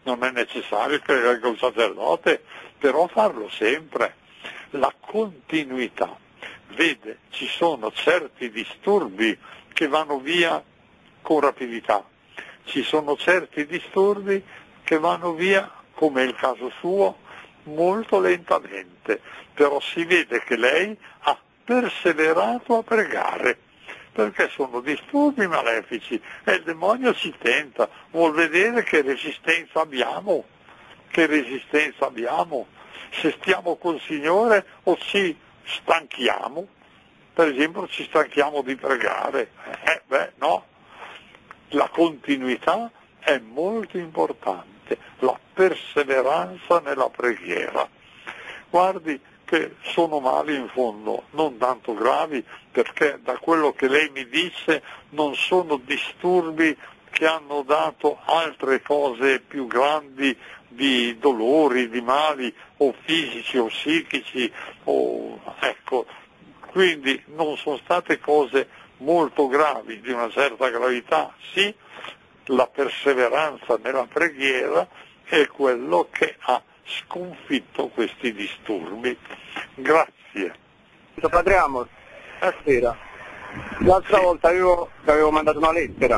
non è necessario che venga un sacerdote, però farlo sempre. La continuità. Vede, ci sono certi disturbi che vanno via con rapidità, ci sono certi disturbi che vanno via, come è il caso suo, molto lentamente, però si vede che lei ha perseverato a pregare, perché sono disturbi malefici e il demonio ci tenta, vuol vedere che resistenza abbiamo, che resistenza abbiamo, se stiamo col Signore o ci stanchiamo, per esempio ci stanchiamo di pregare, eh beh no, la continuità è molto importante, la perseveranza nella preghiera. Guardi che sono mali in fondo, non tanto gravi, perché da quello che lei mi dice non sono disturbi che hanno dato altre cose più grandi di dolori, di mali o fisici o psichici, o, ecco, quindi non sono state cose molto gravi, di una certa gravità, sì, la perseveranza nella preghiera è quello che ha sconfitto questi disturbi. Grazie. Padre Amor, stasera, l'altra sì. volta avevo, avevo mandato una lettera.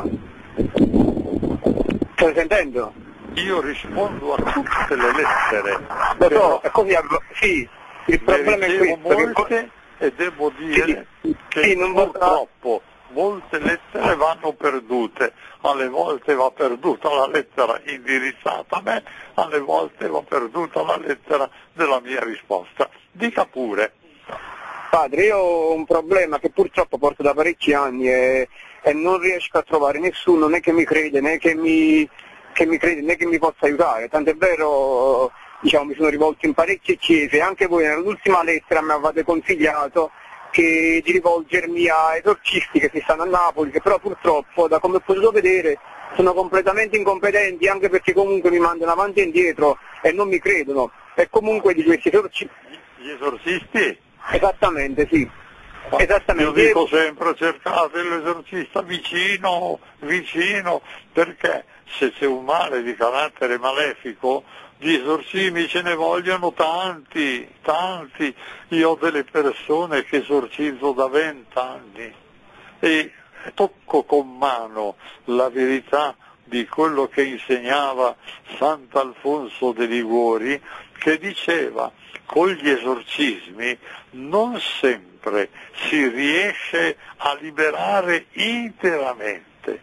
Stai sentendo? Io rispondo a tutte le lettere. Lo so, è così, sì, il problema è questo. molte che... e devo dire sì, che sì, non purtroppo molte lettere vanno perdute, alle volte va perduta la lettera indirizzata a me, alle volte va perduta la lettera della mia risposta. Dica pure. Padre, io ho un problema che purtroppo porto da parecchi anni e, e non riesco a trovare nessuno né che mi crede né che mi, che mi crede né che mi possa aiutare, tant'è vero, diciamo, mi sono rivolto in parecchie chiese, anche voi nell'ultima lettera mi avete consigliato che di rivolgermi a esorcisti che si stanno a Napoli, che però purtroppo, da come ho potuto vedere, sono completamente incompetenti, anche perché comunque mi mandano avanti e indietro e non mi credono. E comunque di questi esorcisti... Gli esorcisti? Esattamente, sì. Esattamente. Io dico sempre cercate l'esorcista vicino, vicino, perché se c'è un male di carattere malefico, di esorcismi ce ne vogliono tanti, tanti. Io ho delle persone che esorcizzo da vent'anni e tocco con mano la verità di quello che insegnava Sant'Alfonso de Liguori, che diceva con gli esorcismi non sempre si riesce a liberare interamente,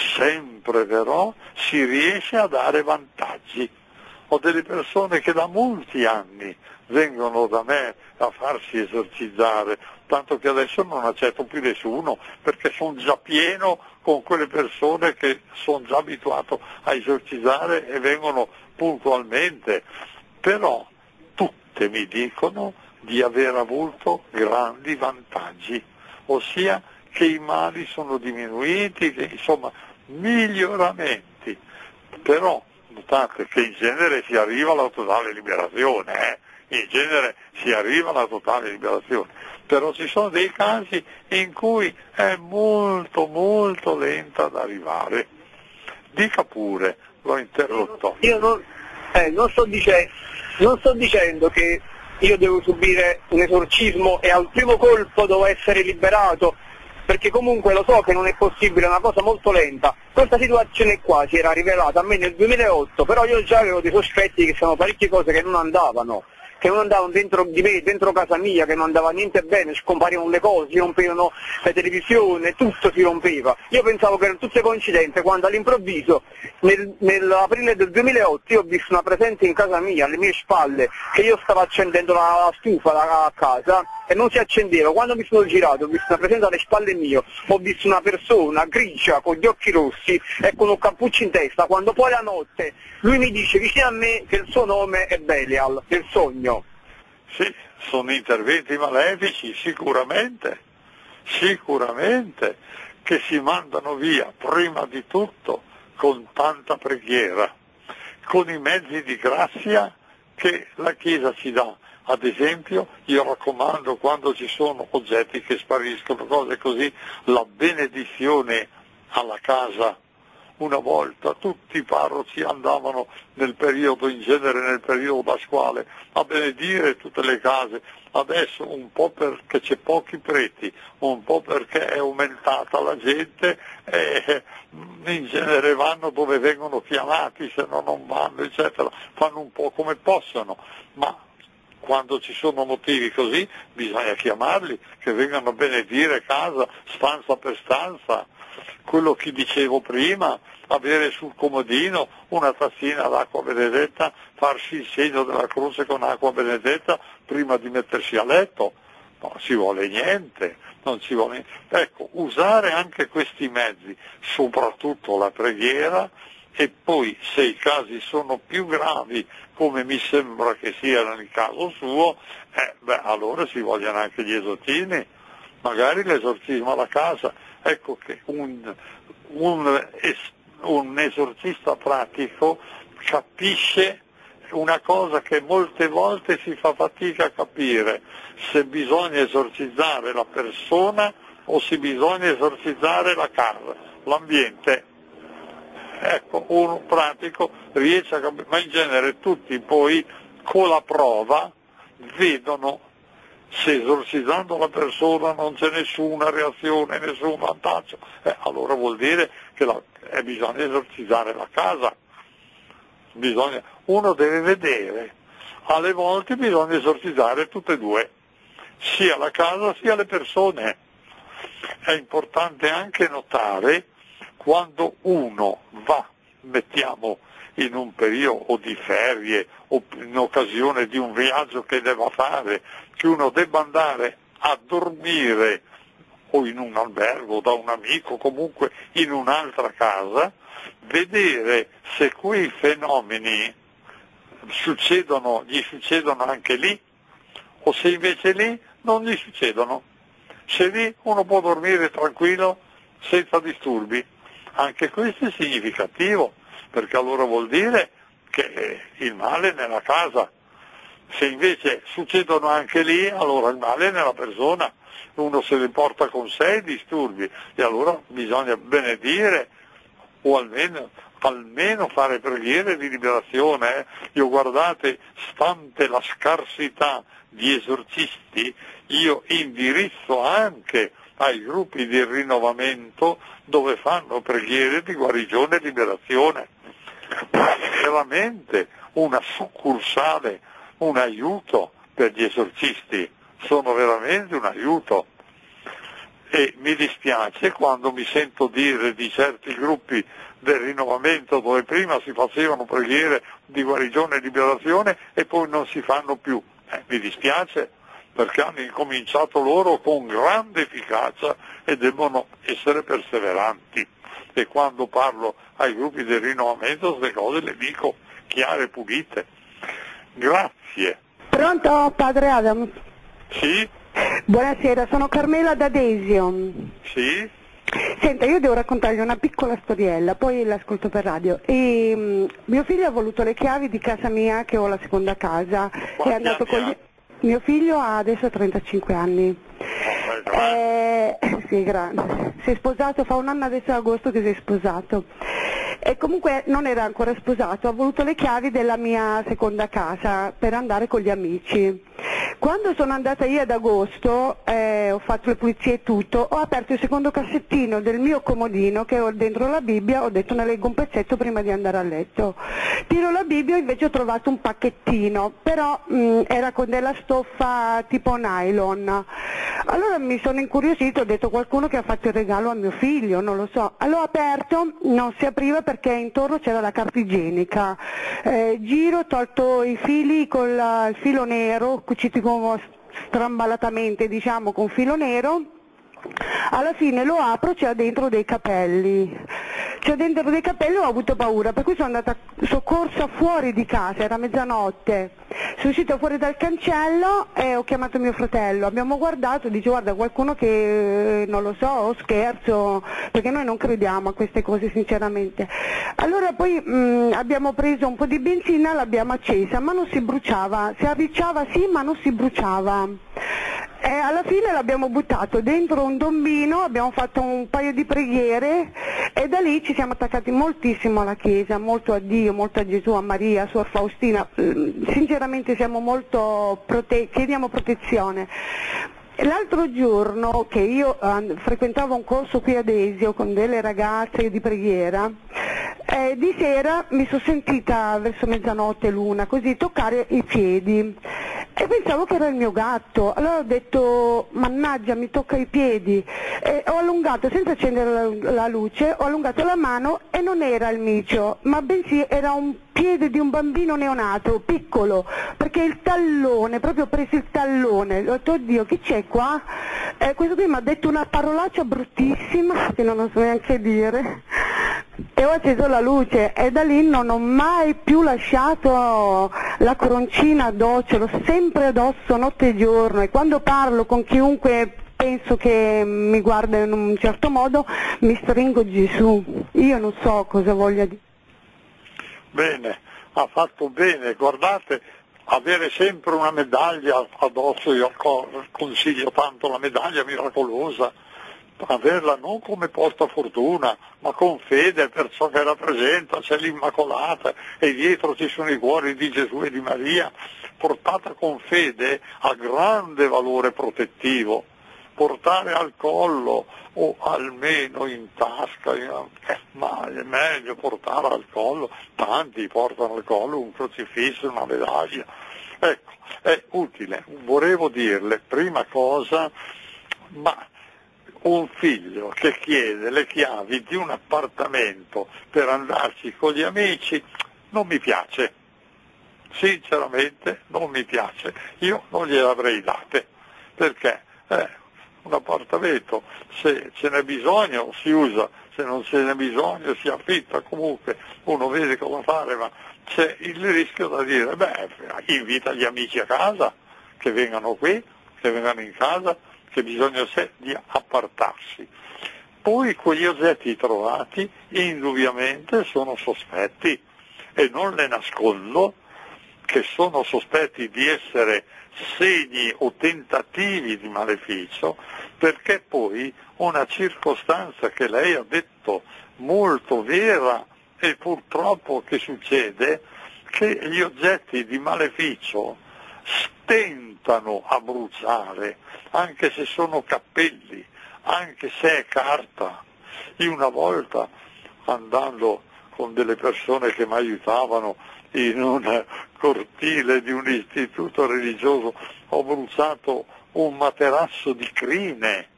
sempre però si riesce a dare vantaggi. Ho delle persone che da molti anni vengono da me a farsi esorcizzare, tanto che adesso non accetto più nessuno, perché sono già pieno con quelle persone che sono già abituato a esorcizzare e vengono puntualmente. Però tutte mi dicono di aver avuto grandi vantaggi, ossia che i mali sono diminuiti, che, insomma, miglioramenti. Però notate che in genere si arriva alla totale liberazione, eh? in genere si arriva alla totale liberazione, però ci sono dei casi in cui è molto molto lenta ad arrivare. Dica pure, l'ho interrotto. Io non, eh, non, sto dice, non sto dicendo che io devo subire un esorcismo e al primo colpo devo essere liberato, perché comunque lo so che non è possibile, è una cosa molto lenta. Questa situazione qua si era rivelata a me nel duemilaotto, però io già avevo dei sospetti che c'erano parecchie cose che non andavano, che non andavano dentro di me, dentro casa mia, che non andava niente bene, scomparivano le cose, si rompevano la televisione, tutto si rompeva. Io pensavo che erano tutte coincidenze, quando all'improvviso, nel, nell'aprile del duemilaotto, io ho visto una presenza in casa mia, alle mie spalle, che io stavo accendendo la stufa a casa, e non si accendeva. Quando mi sono girato, ho visto una presenza alle spalle mie, ho visto una persona grigia, con gli occhi rossi e con un cappuccio in testa, quando poi la notte lui mi dice vicino a me che il suo nome è Belial, del sogno. Sì, sono interventi malefici, sicuramente, sicuramente, che si mandano via, prima di tutto, con tanta preghiera, con i mezzi di grazia che la Chiesa ci dà. Ad esempio, io raccomando, quando ci sono oggetti che spariscono, cose così, la benedizione alla casa una volta tutti i parroci andavano nel periodo, in genere nel periodo pasquale, a benedire tutte le case. Adesso un po' perché c'è pochi preti, un po' perché è aumentata la gente e in genere vanno dove vengono chiamati, se no non vanno, eccetera, fanno un po' come possono, ma quando ci sono motivi così bisogna chiamarli, che vengano a benedire casa, stanza per stanza. Quello che dicevo prima, avere sul comodino una tazzina d'acqua benedetta, farsi il segno della croce con acqua benedetta prima di mettersi a letto, non ci vuole niente, non ci vuole niente. Ecco, usare anche questi mezzi, soprattutto la preghiera, e poi se i casi sono più gravi, come mi sembra che sia nel caso suo, eh, beh, allora ci vogliono anche gli esorcismi, magari l'esorcismo alla casa. Ecco che un, un, un esorcista pratico capisce una cosa che molte volte si fa fatica a capire, se bisogna esorcizzare la persona o se bisogna esorcizzare la casa, l'ambiente. Ecco, uno pratico riesce a capire, ma in genere tutti poi con la prova vedono se esorcizzando la persona non c'è nessuna reazione, nessun vantaggio, eh, allora vuol dire che la, eh, bisogna esorcizzare la casa. Bisogna, uno deve vedere, alle volte bisogna esorcizzare tutte e due, sia la casa sia le persone. È importante anche notare quando uno va, mettiamo, in un periodo di ferie o in occasione di un viaggio che debba fare, che uno debba andare a dormire o in un albergo da un amico, comunque in un'altra casa, vedere se quei fenomeni succedono, gli succedono anche lì, o se invece lì non gli succedono. Se lì uno può dormire tranquillo senza disturbi, anche questo è significativo, perché allora vuol dire che il male è nella casa. Se invece succedono anche lì, allora il male è nella persona, uno se li porta con sé i disturbi, e allora bisogna benedire o almeno, almeno fare preghiere di liberazione. Eh. Io guardate, stante la scarsità di esorcisti, io indirizzo anche ai gruppi di rinnovamento dove fanno preghiere di guarigione e liberazione. Veramente una succursale, un aiuto per gli esorcisti, sono veramente un aiuto. E mi dispiace quando mi sento dire di certi gruppi del rinnovamento dove prima si facevano preghiere di guarigione e liberazione e poi non si fanno più. Eh, mi dispiace, perché hanno incominciato loro con grande efficacia e devono essere perseveranti. E quando parlo ai gruppi del rinnovamento queste cose le dico chiare e pulite. Grazie. Pronto, padre Adam? Sì? Buonasera, sono Carmela da Desio. Sì? Senta, io devo raccontargli una piccola storiella, poi l'ascolto per radio. E, um, mio figlio ha voluto le chiavi di casa mia, che ho la seconda casa. Quanti è andato con gli... Mio figlio ha adesso trentacinque anni. Oh, eh, sì, grande. Si è sposato, fa un anno adesso agosto che si è sposato. E comunque non era ancora sposato, ha voluto le chiavi della mia seconda casa per andare con gli amici. Quando sono andata io ad agosto, eh, ho fatto le pulizie e tutto, ho aperto il secondo cassettino del mio comodino che ho dentro la Bibbia, ho detto ne leggo un pezzetto prima di andare a letto. Tiro la Bibbia e invece ho trovato un pacchettino, però mh, era con della stoffa tipo nylon. Allora mi sono incuriosito, ho detto qualcuno che ha fatto il regalo a mio figlio, non lo so. Allora ho aperto, non si apriva perché intorno c'era la carta igienica. Eh, giro, ho tolto i fili con la, il filo nero, cuciti come strambalatamente, diciamo, con filo nero. Alla fine lo apro, c'è dentro dei capelli. C'è dentro dei capelli, ho avuto paura, per cui sono andata soccorsa fuori di casa, era mezzanotte. Sono uscita fuori dal cancello e ho chiamato mio fratello, abbiamo guardato, dice guarda qualcuno che non lo so, o scherzo, perché noi non crediamo a queste cose sinceramente. Allora poi mh, abbiamo preso un po' di benzina, l'abbiamo accesa, ma non si bruciava, si arricciava sì ma non si bruciava. E alla fine l'abbiamo buttato dentro un tombino, abbiamo fatto un paio di preghiere e da lì ci siamo attaccati moltissimo alla Chiesa, molto a Dio, molto a Gesù, a Maria, a Suor Faustina. Sinceramente siamo molto prote- chiediamo protezione. L'altro giorno che io eh, frequentavo un corso qui ad Esio con delle ragazze di preghiera, eh, di sera mi sono sentita verso mezzanotte l'una così toccare i piedi e pensavo che era il mio gatto, allora ho detto mannaggia mi tocca i piedi, e ho allungato senza accendere la, la luce, ho allungato la mano e non era il micio, ma bensì era un piede di un bambino neonato, piccolo, perché il tallone, proprio ho preso il tallone, ho detto oddio che c'è qua? Eh, questo qui mi ha detto una parolaccia bruttissima che non so neanche dire e ho acceso la luce e da lì non ho mai più lasciato la coroncina addosso, l'ho sempre addosso notte e giorno e quando parlo con chiunque penso che mi guarda in un certo modo mi stringo Gesù, io non so cosa voglia dire. Bene, ha fatto bene, guardate, avere sempre una medaglia addosso, io consiglio tanto la medaglia miracolosa, averla non come portafortuna, ma con fede per ciò che rappresenta, c'è l'Immacolata e dietro ci sono i cuori di Gesù e di Maria, portata con fede ha grande valore protettivo. Portare al collo o almeno in tasca, eh, ma è meglio portare al collo, tanti portano al collo un crocifisso, una medaglia, ecco, è utile. Volevo dirle, prima cosa, ma un figlio che chiede le chiavi di un appartamento per andarci con gli amici non mi piace, sinceramente non mi piace, io non gliele avrei date, perché eh, un appartamento, se ce n'è bisogno si usa, se non ce n'è bisogno si affitta, comunque uno vede cosa fare, ma c'è il rischio da dire, beh, invita gli amici a casa, che vengano qui, che vengano in casa, che bisogna c'è di appartarsi. Poi quegli oggetti trovati indubbiamente sono sospetti e non le nascondo che sono sospetti di essere segni o tentativi di maleficio, perché poi una circostanza che lei ha detto molto vera e purtroppo che succede, che gli oggetti di maleficio stentano a bruciare, anche se sono cappelli, anche se è carta. Io una volta andando con delle persone che mi aiutavano in un cortile di un istituto religioso ho bruciato un materasso di crine,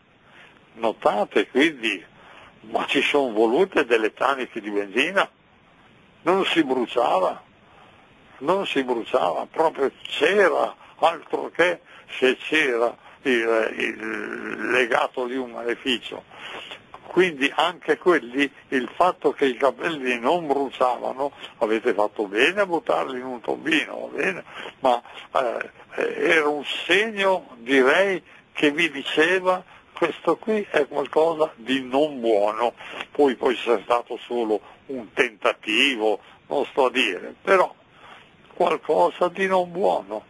notate quindi, ma ci sono volute delle taniche di benzina, non si bruciava, non si bruciava, proprio c'era, altro che se c'era il, il legato di un maleficio. Quindi anche quelli, il fatto che i capelli non bruciavano, avete fatto bene a buttarli in un tombino, va bene? Ma eh, era un segno, direi, che vi diceva questo qui è qualcosa di non buono. Poi poi c'è stato solo un tentativo, non sto a dire, però qualcosa di non buono,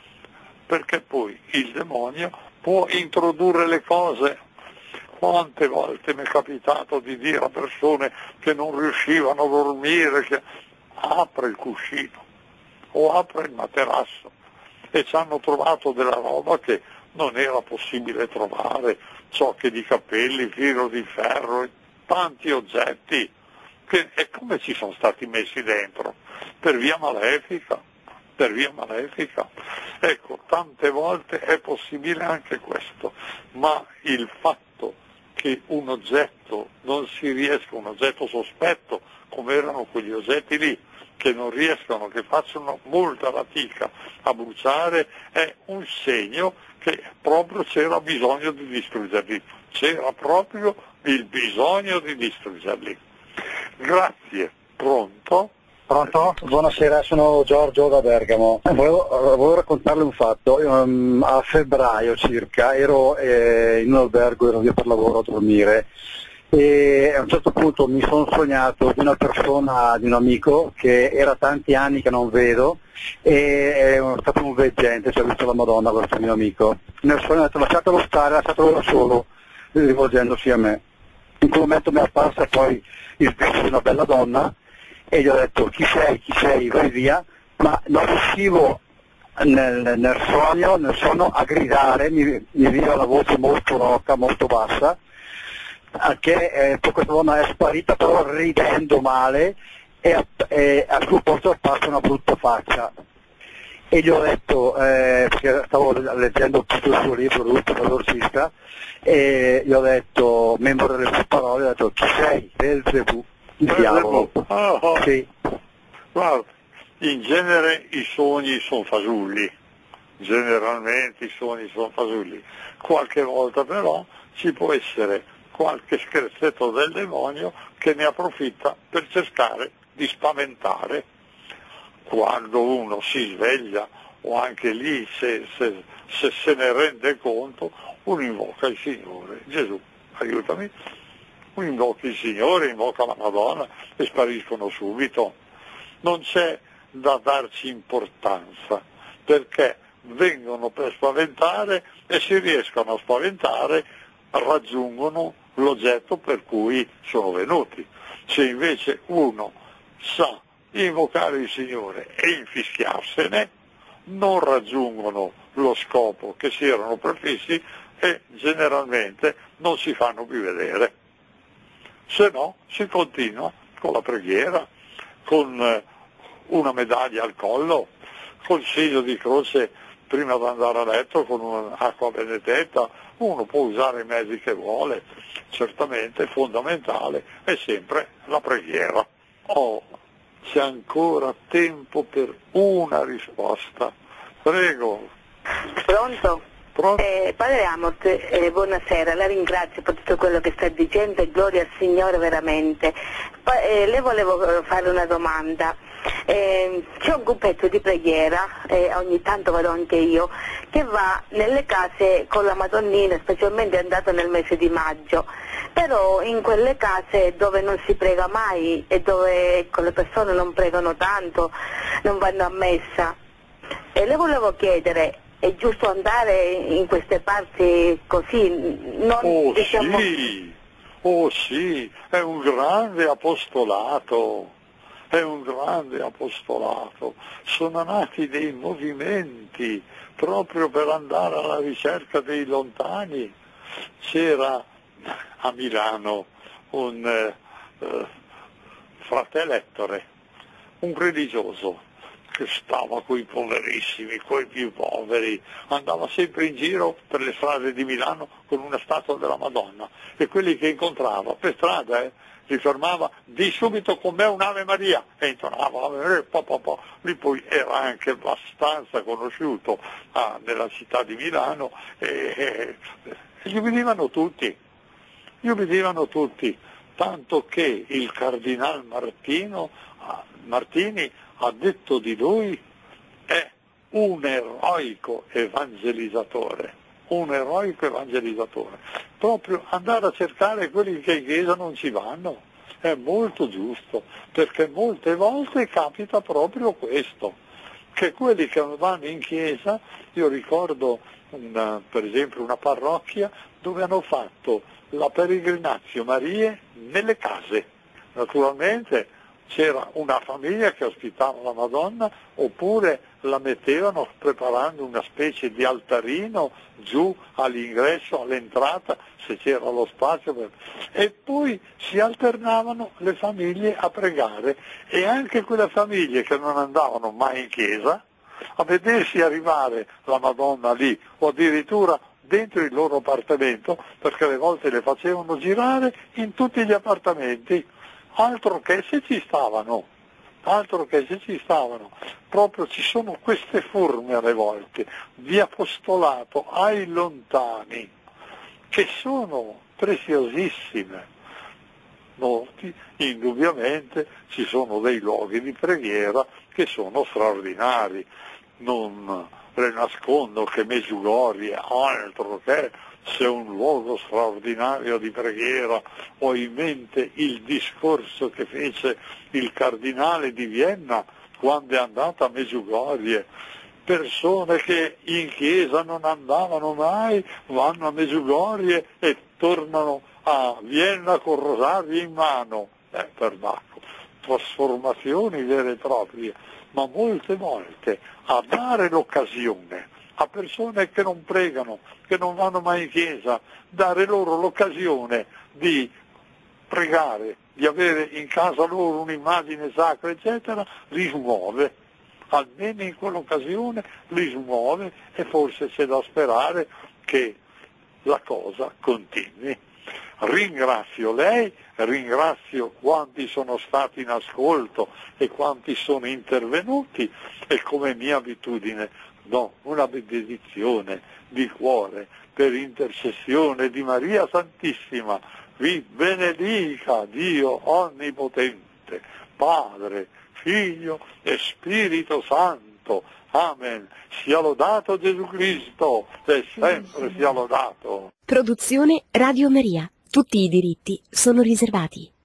perché poi il demonio può introdurre le cose. Quante volte mi è capitato di dire a persone che non riuscivano a dormire, che apre il cuscino o apre il materasso e ci hanno trovato della roba che non era possibile trovare, ciocche di capelli, filo di ferro, tanti oggetti, che, e come ci sono stati messi dentro? Per via malefica, per via malefica. Ecco, tante volte è possibile anche questo, ma il fatto che un oggetto non si riesca, un oggetto sospetto, come erano quegli oggetti lì, che non riescono, che facciano molta fatica a bruciare, è un segno che proprio c'era bisogno di distruggerli, c'era proprio il bisogno di distruggerli. Grazie, pronto? Pronto? Buonasera, sono Giorgio da Bergamo. Volevo, volevo raccontarle un fatto. Um, a febbraio circa ero eh, in un albergo, ero via per lavoro a dormire e a un certo punto mi sono sognato di una persona, di un amico che era tanti anni che non vedo e è stato un veggente, ci ha visto la Madonna questo mio amico. Nel sogno ho detto lasciatelo stare, lasciatelo da solo, rivolgendosi a me. In quel momento mi è apparsa poi il viso di una bella donna e gli ho detto chi sei, chi sei, vai via, ma non riuscivo nel, nel sogno, nel sonno a gridare, mi, mi veniva la voce molto roca, molto bassa, che eh, poi questa donna è sparita però ridendo male e, e al suo posto è apparsa una brutta faccia. E gli ho detto, eh, perché stavo leggendo tutto il suo libro, l'ultimo esorcista, e gli ho detto, membro delle sue parole, ho detto chi sei? Belzebù, il diavolo. Oh, oh. Sì. Guarda, in genere i sogni sono fasulli, generalmente i sogni sono fasulli, qualche volta però ci può essere qualche scherzetto del demonio che ne approfitta per cercare di spaventare. Quando uno si sveglia o anche lì se, se, se se ne rende conto, uno invoca il Signore, Gesù, aiutami, uno invoca il Signore, invoca la Madonna e spariscono subito. Non c'è da darci importanza, perché vengono per spaventare e si riescono a spaventare, raggiungono l'oggetto per cui sono venuti. Se invece uno sa invocare il Signore e infischiarsene, non raggiungono lo scopo che si erano prefissi e generalmente non si fanno più vedere. Se no si continua con la preghiera, con una medaglia al collo, col segno di croce prima di andare a letto, con un'acqua benedetta. Uno può usare i mezzi che vuole, certamente fondamentale è sempre la preghiera. Oh, c'è ancora tempo per una risposta. Prego. Pronto? Pronto? Eh, padre Amort, eh, buonasera, la ringrazio per tutto quello che sta dicendo e gloria al Signore veramente. Pa- eh, le volevo fare una domanda. Eh, c'è un gruppetto di preghiera, eh, ogni tanto vado anche io, che va nelle case con la Madonnina, specialmente è andato nel mese di maggio, però in quelle case dove non si prega mai e dove ecco, le persone non pregano tanto, non vanno a messa. E le volevo chiedere, è giusto andare in queste parti così? Non, oh diciamo... sì, oh sì, è un grande apostolato. È un grande apostolato, sono nati dei movimenti proprio per andare alla ricerca dei lontani. C'era a Milano un eh, fratello Ettore, un religioso, che stava coi poverissimi, coi più poveri, andava sempre in giro per le strade di Milano con una statua della Madonna e quelli che incontrava per strada eh, si fermava, di subito con me un'Ave Maria e intonava Ave Maria, po, po, po. Lui poi era anche abbastanza conosciuto ah, nella città di Milano e, e, e gli obbedivano tutti, gli obbedivano tutti, tanto che il cardinal Martino, ah, Martini ha detto di lui è un eroico evangelizzatore, un eroico evangelizzatore, proprio andare a cercare quelli che in chiesa non ci vanno, è molto giusto, perché molte volte capita proprio questo, che quelli che vanno in chiesa, io ricordo una, per esempio una parrocchia dove hanno fatto la peregrinazio Marie nelle case, naturalmente c'era una famiglia che ospitava la Madonna oppure la mettevano preparando una specie di altarino giù all'ingresso, all'entrata, se c'era lo spazio, per... e poi si alternavano le famiglie a pregare e anche quelle famiglie che non andavano mai in chiesa a vedersi arrivare la Madonna lì o addirittura dentro il loro appartamento, perché alle volte le facevano girare in tutti gli appartamenti. Altro che se ci stavano, altro che se ci stavano, proprio ci sono queste forme alle volte di apostolato ai lontani che sono preziosissime. Molti, indubbiamente, ci sono dei luoghi di preghiera che sono straordinari, non le nascondo che Medjugorje, altro che se un luogo straordinario di preghiera, ho in mente il discorso che fece il cardinale di Vienna quando è andato a Medjugorje. Persone che in chiesa non andavano mai, vanno a Medjugorje e tornano a Vienna con rosario in mano. Eh, perbacco, trasformazioni vere e proprie, ma molte volte a dare l'occasione a persone che non pregano, che non vanno mai in chiesa, dare loro l'occasione di pregare, di avere in casa loro un'immagine sacra, eccetera, li smuove. Almeno in quell'occasione li smuove e forse c'è da sperare che la cosa continui. Ringrazio lei, ringrazio quanti sono stati in ascolto e quanti sono intervenuti e come mia abitudine do una benedizione di cuore per intercessione di Maria Santissima. Vi benedica Dio Onnipotente, Padre, Figlio e Spirito Santo. Amen. Sia lodato Gesù Cristo e sempre sia lodato. Produzione Radio Maria. Tutti i diritti sono riservati.